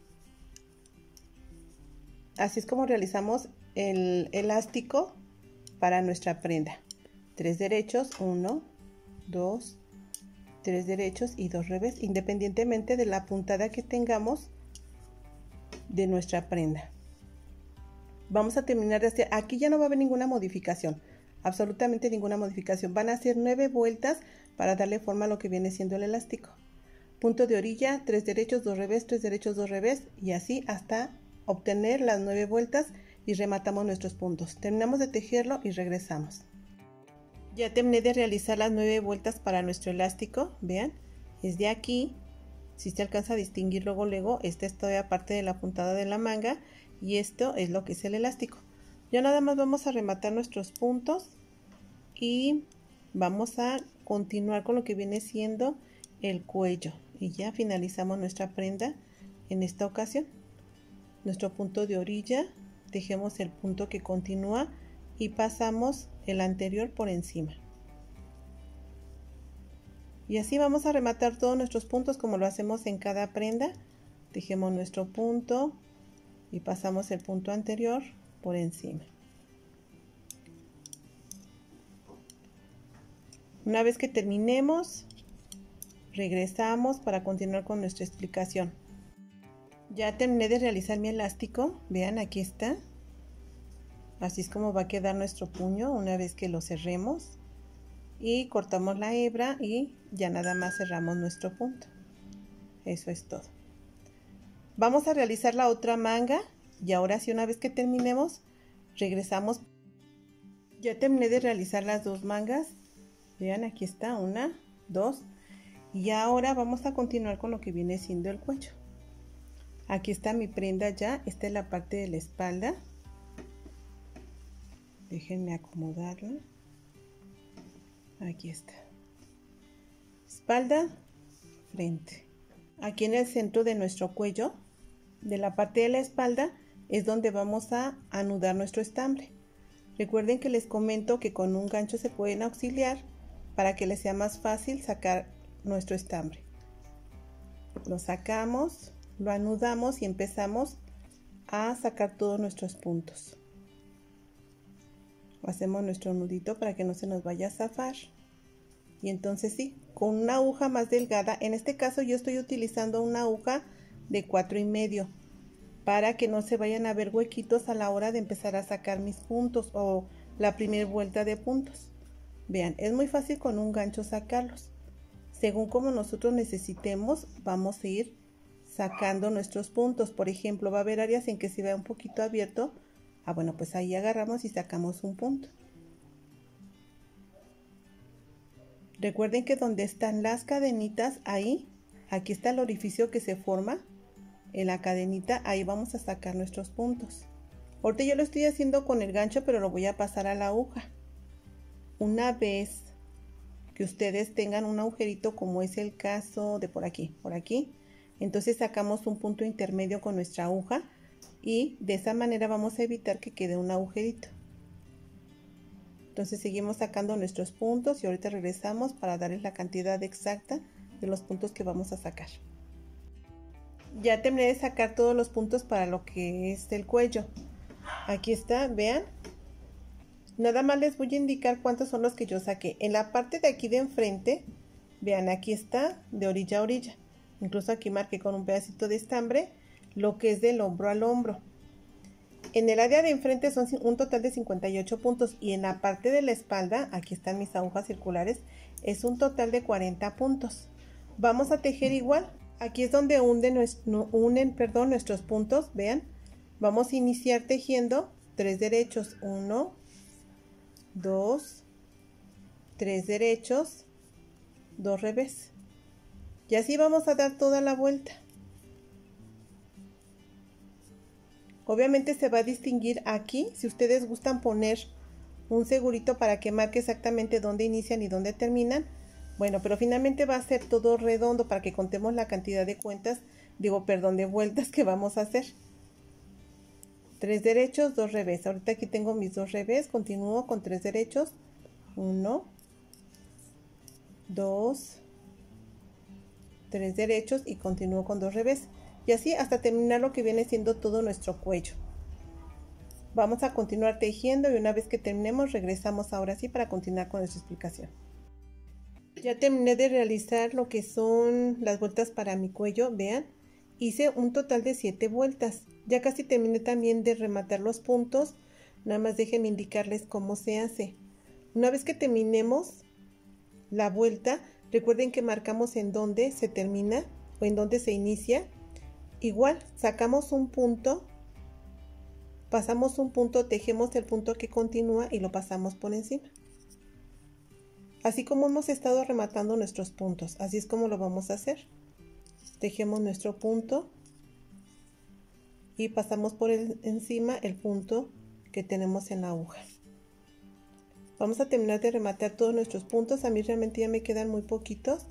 Así es como realizamos el elástico para nuestra prenda. Tres derechos, uno, dos, tres derechos y dos revés, independientemente de la puntada que tengamos de nuestra prenda. Vamos a terminar de hacer, aquí ya no va a haber ninguna modificación, absolutamente ninguna modificación. Van a hacer nueve vueltas para darle forma a lo que viene siendo el elástico. Punto de orilla, tres derechos, dos revés, tres derechos, dos revés y así hasta obtener las nueve vueltas y rematamos nuestros puntos. Terminamos de tejerlo y regresamos. Ya terminé de realizar las nueve vueltas para nuestro elástico. Vean, es de aquí, si se alcanza a distinguir luego luego, esta es todavía parte de la puntada de la manga y esto es lo que es el elástico. Ya nada más vamos a rematar nuestros puntos y vamos a continuar con lo que viene siendo el cuello y ya finalizamos nuestra prenda en esta ocasión. Nuestro punto de orilla, tejemos el punto que continúa y pasamos el anterior por encima. Y así vamos a rematar todos nuestros puntos como lo hacemos en cada prenda. Tejemos nuestro punto y pasamos el punto anterior por encima. Una vez que terminemos, regresamos para continuar con nuestra explicación. Ya terminé de realizar mi elástico, vean, aquí está. Así es como va a quedar nuestro puño una vez que lo cerremos. Y cortamos la hebra y ya nada más cerramos nuestro punto. Eso es todo. Vamos a realizar la otra manga y ahora sí, una vez que terminemos, regresamos. Ya terminé de realizar las dos mangas. Vean, aquí está, una, dos. Y ahora vamos a continuar con lo que viene siendo el cuello. Aquí está mi prenda ya, esta es la parte de la espalda. Déjenme acomodarla. Aquí está. espalda, frente. Aquí en el centro de nuestro cuello, de la parte de la espalda, es donde vamos a anudar nuestro estambre. Recuerden que les comento que con un gancho se pueden auxiliar para que les sea más fácil sacar nuestro estambre. Lo sacamos, lo anudamos y empezamos a sacar todos nuestros puntos. Hacemos nuestro nudito para que no se nos vaya a zafar. Y entonces sí, con una aguja más delgada, en este caso yo estoy utilizando una aguja de cuatro y medio para que no se vayan a ver huequitos a la hora de empezar a sacar mis puntos o la primera vuelta de puntos. Vean, es muy fácil con un gancho sacarlos. Según como nosotros necesitemos, vamos a ir sacando nuestros puntos. Por ejemplo, va a haber áreas en que se vea un poquito abierto. Ah, bueno, pues ahí agarramos y sacamos un punto. Recuerden que donde están las cadenitas, ahí, aquí está el orificio que se forma en la cadenita, ahí vamos a sacar nuestros puntos. Ahorita yo lo estoy haciendo con el gancho, pero lo voy a pasar a la aguja. Una vez que ustedes tengan un agujerito, como es el caso de por aquí, por aquí, entonces sacamos un punto intermedio con nuestra aguja y de esa manera vamos a evitar que quede un agujerito. Entonces seguimos sacando nuestros puntos y ahorita regresamos para darles la cantidad exacta de los puntos que vamos a sacar. Ya terminé de sacar todos los puntos para lo que es el cuello. Aquí está, vean. Nada más les voy a indicar cuántos son los que yo saqué. En la parte de aquí de enfrente, vean, aquí está de orilla a orilla. Incluso aquí marqué con un pedacito de estambre lo que es del hombro al hombro. En el área de enfrente son un total de cincuenta y ocho puntos y en la parte de la espalda, aquí están mis agujas circulares, es un total de cuarenta puntos. Vamos a tejer igual. Aquí es donde unen, unen perdón, nuestros puntos, vean. Vamos a iniciar tejiendo tres derechos, uno, dos, tres derechos, dos revés. Y así vamos a dar toda la vuelta. Obviamente se va a distinguir aquí, si ustedes gustan poner un segurito para que marque exactamente dónde inician y dónde terminan. Bueno, pero finalmente va a ser todo redondo para que contemos la cantidad de cuentas, digo, perdón, de vueltas que vamos a hacer. Tres derechos, dos revés. Ahorita aquí tengo mis dos revés, continúo con tres derechos. Uno, dos, tres derechos y continúo con dos revés. Y así hasta terminar lo que viene siendo todo nuestro cuello. Vamos a continuar tejiendo y una vez que terminemos regresamos ahora sí para continuar con nuestra explicación. Ya terminé de realizar lo que son las vueltas para mi cuello, vean. Hice un total de siete vueltas. Ya casi terminé también de rematar los puntos. Nada más déjenme indicarles cómo se hace. Una vez que terminemos la vuelta, recuerden que marcamos en dónde se termina o en dónde se inicia. Igual, sacamos un punto, pasamos un punto, tejemos el punto que continúa y lo pasamos por encima. Así como hemos estado rematando nuestros puntos, así es como lo vamos a hacer. Tejemos nuestro punto y pasamos por el, encima el punto que tenemos en la aguja. Vamos a terminar de rematar todos nuestros puntos. A mí realmente ya me quedan muy poquitos.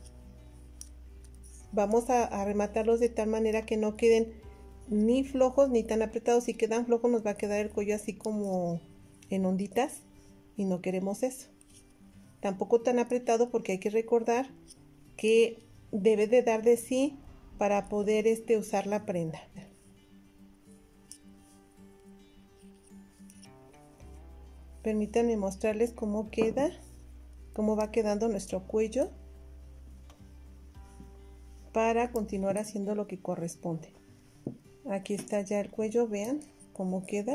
Vamos a, a rematarlos de tal manera que no queden ni flojos ni tan apretados. Si quedan flojos nos va a quedar el cuello así como en onditas y no queremos eso. Tampoco tan apretado porque hay que recordar que debe de dar de sí para poder este, usar la prenda. Permítanme mostrarles cómo queda, cómo va quedando nuestro cuello para continuar haciendo lo que corresponde. Aquí está ya el cuello, vean cómo queda.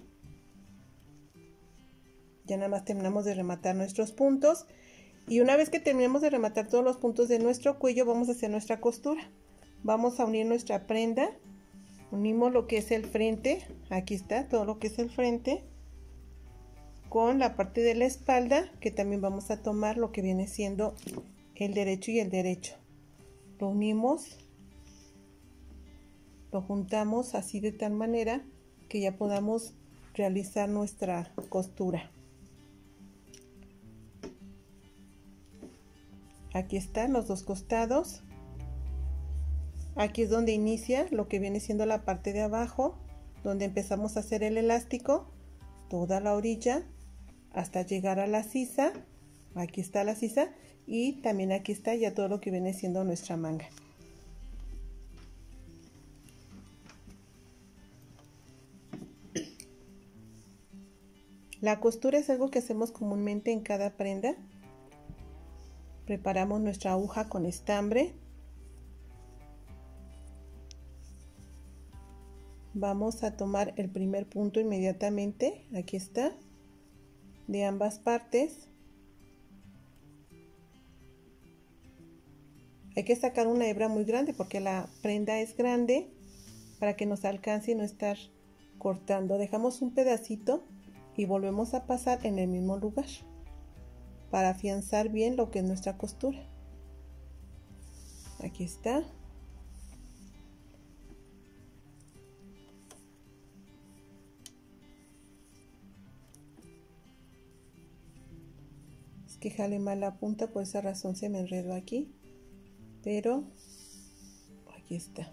Ya nada más terminamos de rematar nuestros puntos y una vez que terminemos de rematar todos los puntos de nuestro cuello vamos a hacer nuestra costura. Vamos a unir nuestra prenda, unimos lo que es el frente, aquí está todo lo que es el frente con la parte de la espalda, que también vamos a tomar lo que viene siendo el derecho y el derecho. Lo unimos, lo juntamos así de tal manera que ya podamos realizar nuestra costura. Aquí están los dos costados. Aquí es donde inicia lo que viene siendo la parte de abajo, donde empezamos a hacer el elástico, toda la orilla hasta llegar a la sisa. Aquí está la sisa y también aquí está ya todo lo que viene siendo nuestra manga. La costura es algo que hacemos comúnmente en cada prenda. Preparamos nuestra aguja con estambre. Vamos a tomar el primer punto inmediatamente, aquí está, de ambas partes. Hay que sacar una hebra muy grande porque la prenda es grande para que nos alcance y no estar cortando. Dejamos un pedacito y volvemos a pasar en el mismo lugar para afianzar bien lo que es nuestra costura. Aquí está. Es que jale mal la punta, por esa razón se me enredó aquí, pero aquí está.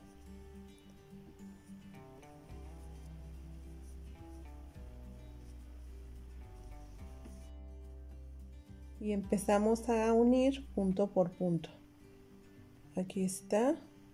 Y empezamos a unir punto por punto. Aquí está.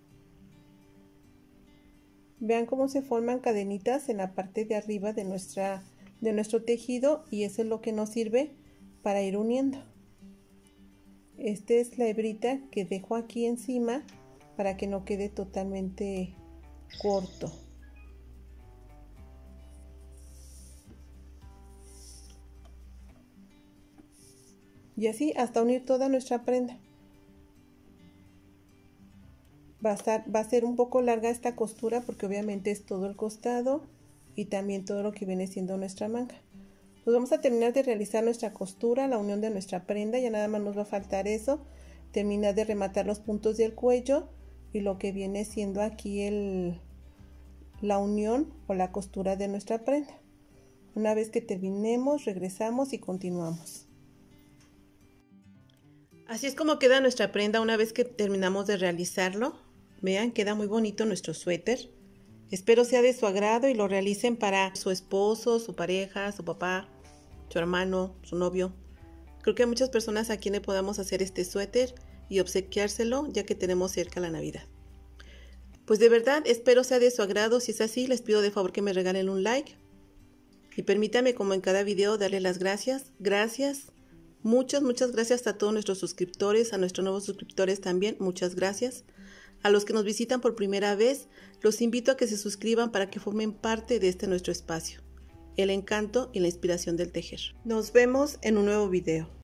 Vean cómo se forman cadenitas en la parte de arriba de nuestra de nuestro tejido, y eso es lo que nos sirve para ir uniendo. Esta es la hebrita que dejo aquí encima para que no quede totalmente corto. Y así hasta unir toda nuestra prenda. Va a, estar, va a ser un poco larga esta costura porque obviamente es todo el costado y también todo lo que viene siendo nuestra manga. Pues vamos a terminar de realizar nuestra costura, la unión de nuestra prenda. Ya nada más nos va a faltar eso, terminar de rematar los puntos del cuello y lo que viene siendo aquí el, la unión o la costura de nuestra prenda. Una vez que terminemos, regresamos y continuamos. Así es como queda nuestra prenda una vez que terminamos de realizarlo. Vean, queda muy bonito nuestro suéter. Espero sea de su agrado y lo realicen para su esposo, su pareja, su papá, su hermano, su novio. Creo que hay muchas personas a quienes podamos hacer este suéter y obsequiárselo ya que tenemos cerca la Navidad. Pues de verdad espero sea de su agrado. Si es así, les pido de favor que me regalen un like. Y permítanme, como en cada video, darle las gracias. Gracias. Muchas, muchas gracias a todos nuestros suscriptores, a nuestros nuevos suscriptores también, muchas gracias. A los que nos visitan por primera vez, los invito a que se suscriban para que formen parte de este nuestro espacio, el encanto y la inspiración del tejer. Nos vemos en un nuevo video.